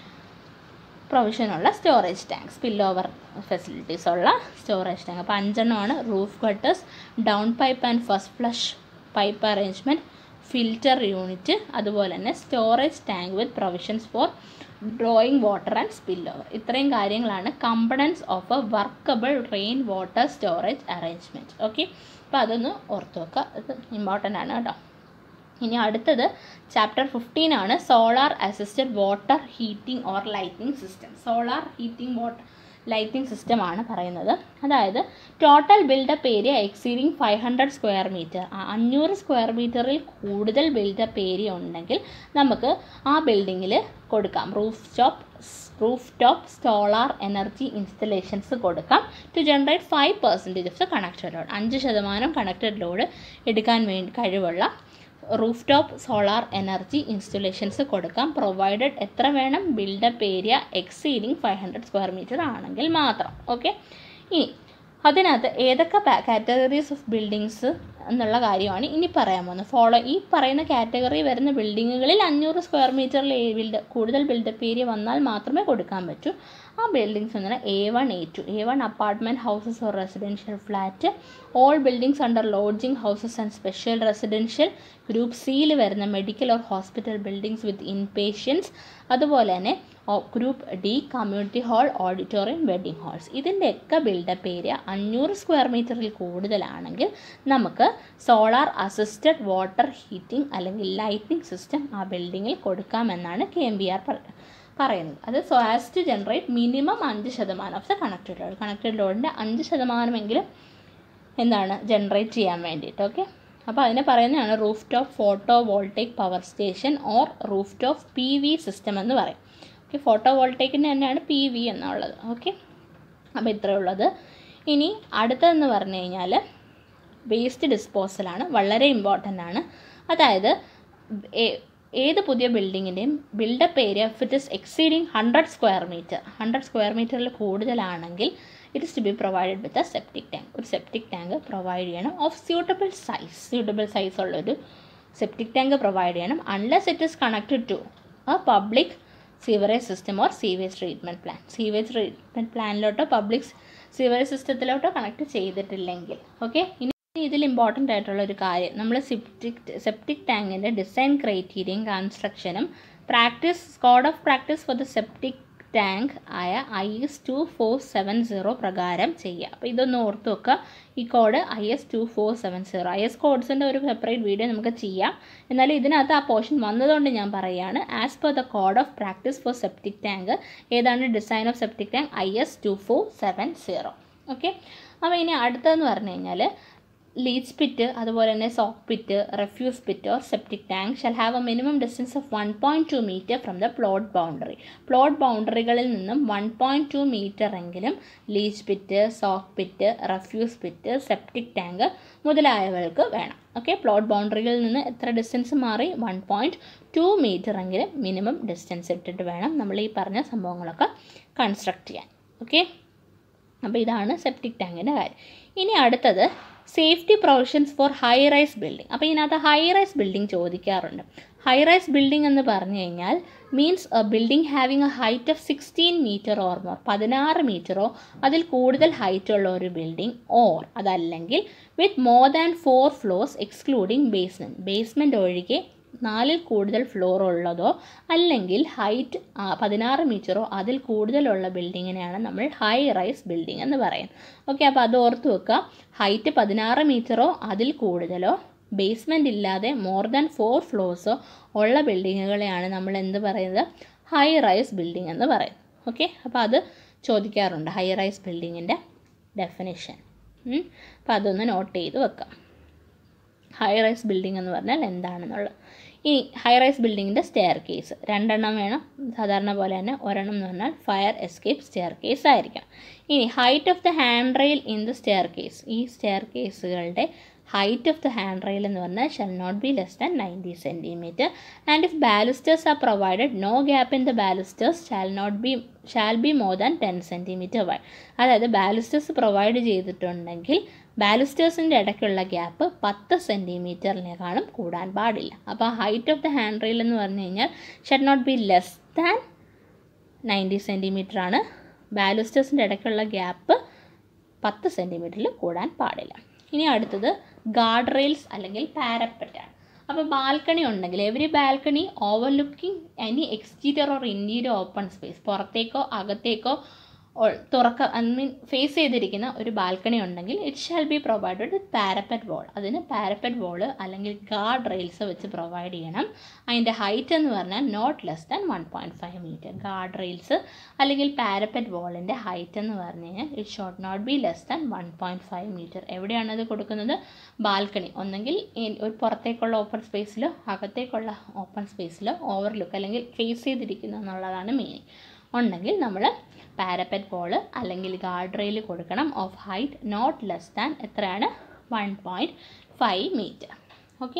പ്രൊവിഷനുള്ള storage tank, spill over facilities ഉള്ള സ്റ്റോറേജ് ടാങ്ക്. അപ്പോൾ അഞ്ചെണ്ണമാണ് roof gutters, down pipe and first flush pipe arrangement, filter unit, അതുപോലെ തന്നെ storage tank with provisions for drawing water and spill over. ഇത്രയും കാര്യങ്ങളാണ് components of a workable rain water storage arrangement. Okay, അപ്പോൾ അതൊന്ന് ഓർത്ത് വെക്കുക, അത് ഇമ്പോർട്ടൻ്റ് ആണ് കേട്ടോ. ഇനി അടുത്തത് ചാപ്റ്റർ ഫിഫ്റ്റീൻ ആണ്, solar assisted water heating or lighting system. Solar heating water lighting system ആണ് പറയുന്നത്. അതായത് total built up area exceeding five hundred square metre, അഞ്ഞൂറ് സ്ക്വയർ മീറ്ററിൽ കൂടുതൽ ബിൽഡപ്പ് ഏരിയ ഉണ്ടെങ്കിൽ നമുക്ക് ആ ബിൽഡിങ്ങിൽ കൊടുക്കാം roof top roof top solar energy installations കൊടുക്കാം. To generate five percentage of the connected load, അഞ്ച് ശതമാനം കണക്റ്റഡ് ലോഡ് എടുക്കാൻ വേണ്ടി കഴിവുള്ള roof top solar energy installations കൊടുക്കാം. പ്രൊവൈഡഡ് എത്ര വേണം, built up area exceeding five hundred square metre ആണെങ്കിൽ മാത്രം. ഓക്കെ, ഇനി അതിനകത്ത് ഏതൊക്കെ കാറ്റഗറീസ് ഓഫ് ബിൽഡിങ്സ് എന്നുള്ള കാര്യമാണ് ഇനി പറയാൻ പോകുന്നത്. ഫോളോ ഈ പറയുന്ന കാറ്റഗറി വരുന്ന ബിൽഡിങ്ങുകളിൽ അഞ്ഞൂറ് സ്ക്വയർ മീറ്ററിൽ ബിൽഡ് കൂടുതൽ ബിൽഡപ്പ് ഏരിയ വന്നാൽ മാത്രമേ കൊടുക്കാൻ പറ്റൂ. ആ ബിൽഡിങ്സ് എന്ന് പറഞ്ഞാൽ A one A two A one apartment houses or residential flat, all buildings under lodging houses and special residential, group സിയിൽ വരുന്ന medical or hospital buildings with in patients, അതുപോലെ തന്നെ group D community hall, auditorium, wedding halls. ഇതിൻ്റെയൊക്കെ built up area അഞ്ഞൂറ് square മീറ്ററിൽ കൂടുതലാണെങ്കിൽ നമുക്ക് solar assisted water heating അല്ലെങ്കിൽ ലൈറ്റിംഗ് സിസ്റ്റം ആ ബിൽഡിങ്ങിൽ കൊടുക്കാമെന്നാണ് കെ എം ബി ആർ പറയുന്നത്. അത് so as to generate minimum അഞ്ച് ശതമാനം of the connected load, connected ലോഡിൻ്റെ അഞ്ച് ശതമാനമെങ്കിലും എന്താണ് ജനറേറ്റ് ചെയ്യാൻ വേണ്ടിയിട്ട്. ഓക്കെ, അപ്പോൾ അതിനെ പറയുന്നതാണ് roof top photovoltaic power station or roof top P V system എന്ന് പറയും. ഓക്കെ, ഫോട്ടോ വോൾട്ടേക്കിന് തന്നെയാണ് പി വി എന്നുള്ളത്. ഓക്കെ, അപ്പോൾ ഇത്രയേ ഉള്ളത്. ഇനി അടുത്തതെന്ന് പറഞ്ഞു കഴിഞ്ഞാൽ വേസ്റ്റ് ഡിസ്പോസലാണ്, വളരെ ഇമ്പോർട്ടൻ്റ് ആണ്. അതായത് ഏത് പുതിയ ബിൽഡിങ്ങിൻ്റെയും built up area if it is exceeding hundred square metre hundred square മീറ്ററിൽ കൂടുതലാണെങ്കിൽ it is to be provided with a septic tank. ഒരു സെപ്റ്റിക് ടാങ്ക് പ്രൊവൈഡ് ചെയ്യണം of suitable size suitable size ഉള്ളൊരു സെപ്റ്റിക് ടാങ്ക് പ്രൊവൈഡ് ചെയ്യണം unless it is connected to a public sewerage system or sewage treatment plant. Sewage treatment പ്ലാനിലോട്ടോ public sewerage സിസ്റ്റത്തിലോട്ടോ connect ചെയ്തിട്ടില്ലെങ്കിൽ. Okay, ഇനി ഇതിൽ important ആയിട്ടുള്ള ഒരു കാര്യം, നമ്മൾ സെപ്റ്റിക് സെപ്റ്റിക് ടാങ്കിൻ്റെ ഡിസൈൻ ക്രൈറ്റീരിയയും കൺസ്ട്രക്ഷനും practice code of practice for the septic tank ആയ I S two four seven zero പ്രകാരം ചെയ്യുക. അപ്പോൾ ഇതൊന്ന് ഓർത്ത് വെക്കുക. ഈ code I S two four seven zero I S കോഡ്സിൻ്റെ ഒരു സെപ്പറേറ്റ് വീഡിയോ നമുക്ക് ചെയ്യാം. എന്നാലും ഇതിനകത്ത് ആ പോർഷൻ വന്നതുകൊണ്ട് ഞാൻ പറയുകയാണ്. As per the code of practice for septic tank ഏതാണ് design of septic tank I S two four seven zero. Okay, അപ്പോൾ ഇനി അടുത്തതെന്ന് പറഞ്ഞു കഴിഞ്ഞാൽ ലീച്ച് പിറ്റ്, അതുപോലെ തന്നെ soak pit, refuse pit or septic tank shall have a minimum distance of one point two metre from the plot boundary. Plot ബൗണ്ടറികളിൽ നിന്നും one point two metre എങ്കിലും leach pit, soak pit, refuse pit, septic tank മുതലായവർക്ക് വേണം. Okay, plot ബൗണ്ടറികളിൽ നിന്ന് എത്ര distance മാറി? One point two metre എങ്കിലും മിനിമം ഡിസ്റ്റൻസ് ഇട്ടിട്ട് വേണം നമ്മൾ ഈ പറഞ്ഞ സംഭവങ്ങളൊക്കെ കൺസ്ട്രക്ട് ചെയ്യാൻ. ഓക്കെ, അപ്പോൾ ഇതാണ് സെപ്റ്റിക് ടാങ്കിൻ്റെ കാര്യം. ഇനി അടുത്തത് safety provisions for high rise building. അപ്പോൾ ഇതിനകത്ത് ഹൈ റൈസ് ബിൽഡിംഗ് ചോദിക്കാറുണ്ട്. ഹൈ റൈസ് ബിൽഡിംഗ് എന്ന് പറഞ്ഞു കഴിഞ്ഞാൽ means a building having a height of sixteen metre or more, പതിനാറ് മീറ്ററോ അതിൽ കൂടുതൽ ഹൈറ്റ് ഉള്ള ഒരു ബിൽഡിംഗ്, ഓർ അതല്ലെങ്കിൽ with more than four floors excluding basement, basement ഒഴികെ നാലിൽ കൂടുതൽ ഫ്ലോർ ഉള്ളതോ അല്ലെങ്കിൽ ഹൈറ്റ് പതിനാറ് മീറ്ററോ അതിൽ കൂടുതലുള്ള ബിൽഡിങ്ങിനെയാണ് നമ്മൾ ഹൈ റൈസ് ബിൽഡിംഗ് എന്ന് പറയുന്നത്. ഓക്കെ, അപ്പോൾ അത് ഓർത്ത് വെക്കുക. ഹൈറ്റ് പതിനാറ് മീറ്ററോ അതിൽ കൂടുതലോ ബേസ്മെൻറ്റ് ഇല്ലാതെ മോർ ദാൻ ഫോർ ഫ്ലോർസോ ഉള്ള ബിൽഡിങ്ങുകളെയാണ് നമ്മൾ എന്ത് പറയുന്നത്? ഹൈ റൈസ് ബിൽഡിംഗ് എന്ന് പറയുന്നത്. ഓക്കെ, അപ്പോൾ അത് ചോദിക്കാറുണ്ട്, ഹൈ റൈസ് ബിൽഡിങ്ങിൻ്റെ ഡെഫിനിഷൻ. അപ്പോൾ അതൊന്ന് നോട്ട് ചെയ്ത് വെക്കാം. ഹൈ റൈസ് ബിൽഡിംഗ് എന്ന് പറഞ്ഞാൽ എന്താണെന്നുള്ളത്. ഇനി ഹൈ റൈസ് ബിൽഡിങ്ങിൻ്റെ സ്റ്റെയർ കേസ് രണ്ടെണ്ണം വേണം, സാധാരണ പോലെ തന്നെ. ഒരെണ്ണം എന്ന് പറഞ്ഞാൽ ഫയർ എസ്കേപ്പ് സ്റ്റെയർ കേസ് ആയിരിക്കണം. ഇനി height of the handrail in the staircase, ഈ സ്റ്റെയർ കേസുകളുടെ height of the handrail എന്ന് പറഞ്ഞാൽ shall not be less than ninety centimetre. And if balusters are provided no gap in the balusters shall not be shall be more than ten centimetre wide. അതായത് balusters provide ചെയ്തിട്ടുണ്ടെങ്കിൽ ബാലിസ്റ്റേഴ്സിൻ്റെ ഇടയ്ക്കുള്ള gap പത്ത് സെൻറ്റിമീറ്ററിനേക്കാളും കൂടാൻ പാടില്ല. അപ്പോൾ height of the handrail എന്ന് പറഞ്ഞു കഴിഞ്ഞാൽ shall not be less than ninety centimetre ആണ്. ബാലിസ്റ്റേഴ്സിൻ്റെ ഇടയ്ക്കുള്ള ഗ്യാപ്പ് പത്ത് സെൻറ്റിമീറ്ററിൽ കൂടാൻ പാടില്ല. ഇനി അടുത്തത് ഗാർഡ് റെയിൽസ് അല്ലെങ്കിൽ പാരപ്പറ്റാണ്. അപ്പോൾ ബാൽക്കണി ഉണ്ടെങ്കിൽ every balcony overlooking any exterior or interior open space, പുറത്തേക്കോ അകത്തേക്കോ തുറക്ക ഐ മീൻ ഫേസ് ചെയ്തിരിക്കുന്ന ഒരു ബാൽക്കണി ഉണ്ടെങ്കിൽ it shall be provided with parapet wall. അതിന് പാരപ്പറ്റ് വോള് അല്ലെങ്കിൽ ഗാർഡ് റെയിൽസ് വെച്ച് പ്രൊവൈഡ് ചെയ്യണം. അതിൻ്റെ ഹൈറ്റ് എന്ന് പറഞ്ഞാൽ not less than one point five metre. Guard rails അല്ലെങ്കിൽ പാരപ്പറ്റ് വോളിൻ്റെ ഹൈറ്റ് എന്ന് പറഞ്ഞു കഴിഞ്ഞാൽ it should not be less than one point five metre. എവിടെയാണത് കൊടുക്കുന്നത്? ബാൽക്കണി ഒന്നെങ്കിൽ ഒരു പുറത്തേക്കുള്ള ഓപ്പൺ സ്പേസിലോ അകത്തേക്കുള്ള ഓപ്പൺ സ്പേസിലോ ഓവർലുക്ക് അല്ലെങ്കിൽ ഫേസ് ചെയ്തിരിക്കുന്നു എന്നുള്ളതാണ് മീനിങ്. ഉണ്ടെങ്കിൽ നമ്മൾ പാരപ്പറ്റ് വോള് അല്ലെങ്കിൽ ഗാർഡ് റെയിൽ കൊടുക്കണം of height not less than എത്രയാണ്? One point five metre. Okay,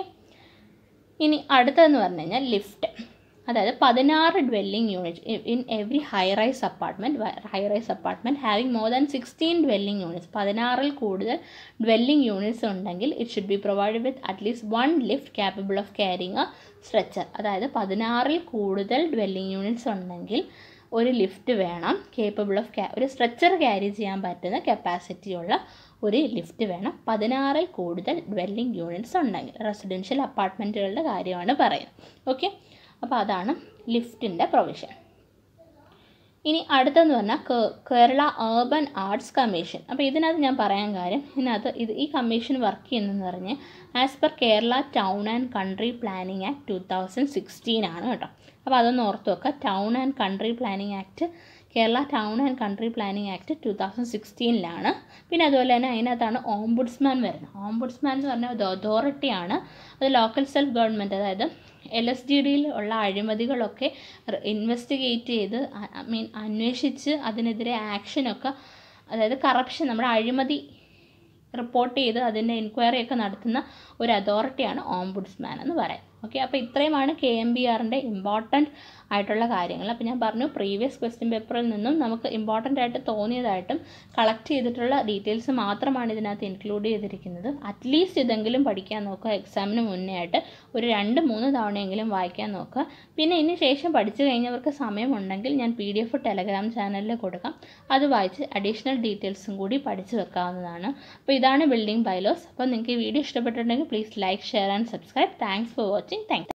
ഇനി അടുത്തതെന്ന് പറഞ്ഞു കഴിഞ്ഞാൽ ലിഫ്റ്റ്. അതായത് പതിനാറ് dwelling unit in every high rise apartment high rise apartment having more than sixteen dwelling units, പതിനാറിൽ കൂടുതൽ ഡ്വെല്ലിംഗ് യൂണിറ്റ്സ് ഉണ്ടെങ്കിൽ it should be provide with at least one lift capable of carrying a stretcher. അതായത് പതിനാറിൽ കൂടുതൽ dwelling units ഉണ്ടെങ്കിൽ ഒരു lift വേണം, capable of ക്യാ ഒരു സ്ട്രെച്ചർ ക്യാരി ചെയ്യാൻ പറ്റുന്ന കപ്പാസിറ്റിയുള്ള ഒരു ലിഫ്റ്റ് വേണം പതിനാറിൽ കൂടുതൽ ഡ്വെല്ലിംഗ് യൂണിറ്റ്സ് ഉണ്ടെങ്കിൽ. റെസിഡൻഷ്യൽ അപ്പാർട്ട്മെൻറ്റുകളുടെ കാര്യമാണ് പറയുന്നത്. ഓക്കെ, അപ്പോൾ അതാണ് ലിഫ്റ്റിൻ്റെ പ്രൊവിഷൻ. ഇനി അടുത്തെന്ന് പറഞ്ഞാൽ കേരള ഏർബൻ ആർട്സ് കമ്മീഷൻ. അപ്പോൾ ഇതിനകത്ത് ഞാൻ പറയാൻ കാര്യം, ഇതിനകത്ത് ഇത് ഈ കമ്മീഷൻ വർക്ക് ചെയ്യുന്നതെന്ന് പറഞ്ഞ് as per Kerala town and country planning act two thousand sixteen ആണ് കേട്ടോ. അപ്പോൾ അതൊന്ന് ഓർത്ത് വെക്കുക. Town and country planning act Kerala town and country planning act two thousand സിക്സ്റ്റീനിലാണ്. പിന്നെ അതുപോലെ തന്നെ അതിനകത്താണ് ഓംബുഡ്സ്മാൻ വരുന്നത്. ഓംബുഡ്സ്മാൻ എന്ന് പറഞ്ഞാൽ ഒരു അതോറിറ്റിയാണ്. അത് ലോക്കൽ സെൽഫ് ഗവൺമെൻറ്, അതായത് എൽ എസ് ജി ഡിയിൽ ഉള്ള അഴിമതികളൊക്കെ ഇൻവെസ്റ്റിഗേറ്റ് ചെയ്ത് ഐ മീൻ അന്വേഷിച്ച് അതിനെതിരെ ആക്ഷനൊക്കെ, അതായത് കറപ്ഷൻ, നമ്മുടെ അഴിമതി റിപ്പോർട്ട് ചെയ്ത് അതിൻ്റെ എൻക്വയറി ഒക്കെ നടത്തുന്ന ഒരു അതോറിറ്റിയാണ് ഓംബുഡ്സ്മാൻ എന്ന് പറയാം. ഓക്കെ, അപ്പോൾ ഇത്രയുമാണ് കെ എം ബി ആറിൻ്റെ ഇമ്പോർട്ടൻറ്റ് ആയിട്ടുള്ള കാര്യങ്ങൾ. അപ്പോൾ ഞാൻ പറഞ്ഞു പ്രീവിയസ് ക്വസ്റ്റ്യൻ പേപ്പറിൽ നിന്നും നമുക്ക് ഇമ്പോർട്ടൻ്റ് ആയിട്ട് തോന്നിയതായിട്ടും കളക്ട് ചെയ്തിട്ടുള്ള ഡീറ്റെയിൽസ് മാത്രമാണ് ഇതിനകത്ത് ഇൻക്ലൂഡ് ചെയ്തിരിക്കുന്നത്. അറ്റ്ലീസ്റ്റ് ഇതെങ്കിലും പഠിക്കാൻ നോക്കുക. എക്സാമിന് മുന്നേ ആയിട്ട് ഒരു രണ്ട് മൂന്ന് തവണയെങ്കിലും വായിക്കാൻ നോക്കുക. പിന്നെ ഇതിന് ശേഷം പഠിച്ചു കഴിഞ്ഞവർക്ക് സമയമുണ്ടെങ്കിൽ ഞാൻ പി ഡി എഫ് ടെലഗ്രാം ചാനലിൽ കൊടുക്കാം. അത് വായിച്ച് അഡീഷണൽ ഡീറ്റെയിൽസും കൂടി പഠിച്ചു വെക്കാവുന്നതാണ്. അപ്പോൾ ഇതാണ് ബിൽഡിംഗ് ബൈലോസ്. അപ്പോൾ നിങ്ങൾക്ക് ഈ വീഡിയോ ഇഷ്ടപ്പെട്ടിട്ടുണ്ടെങ്കിൽ please like, share and subscribe. Thanks for watching. Thank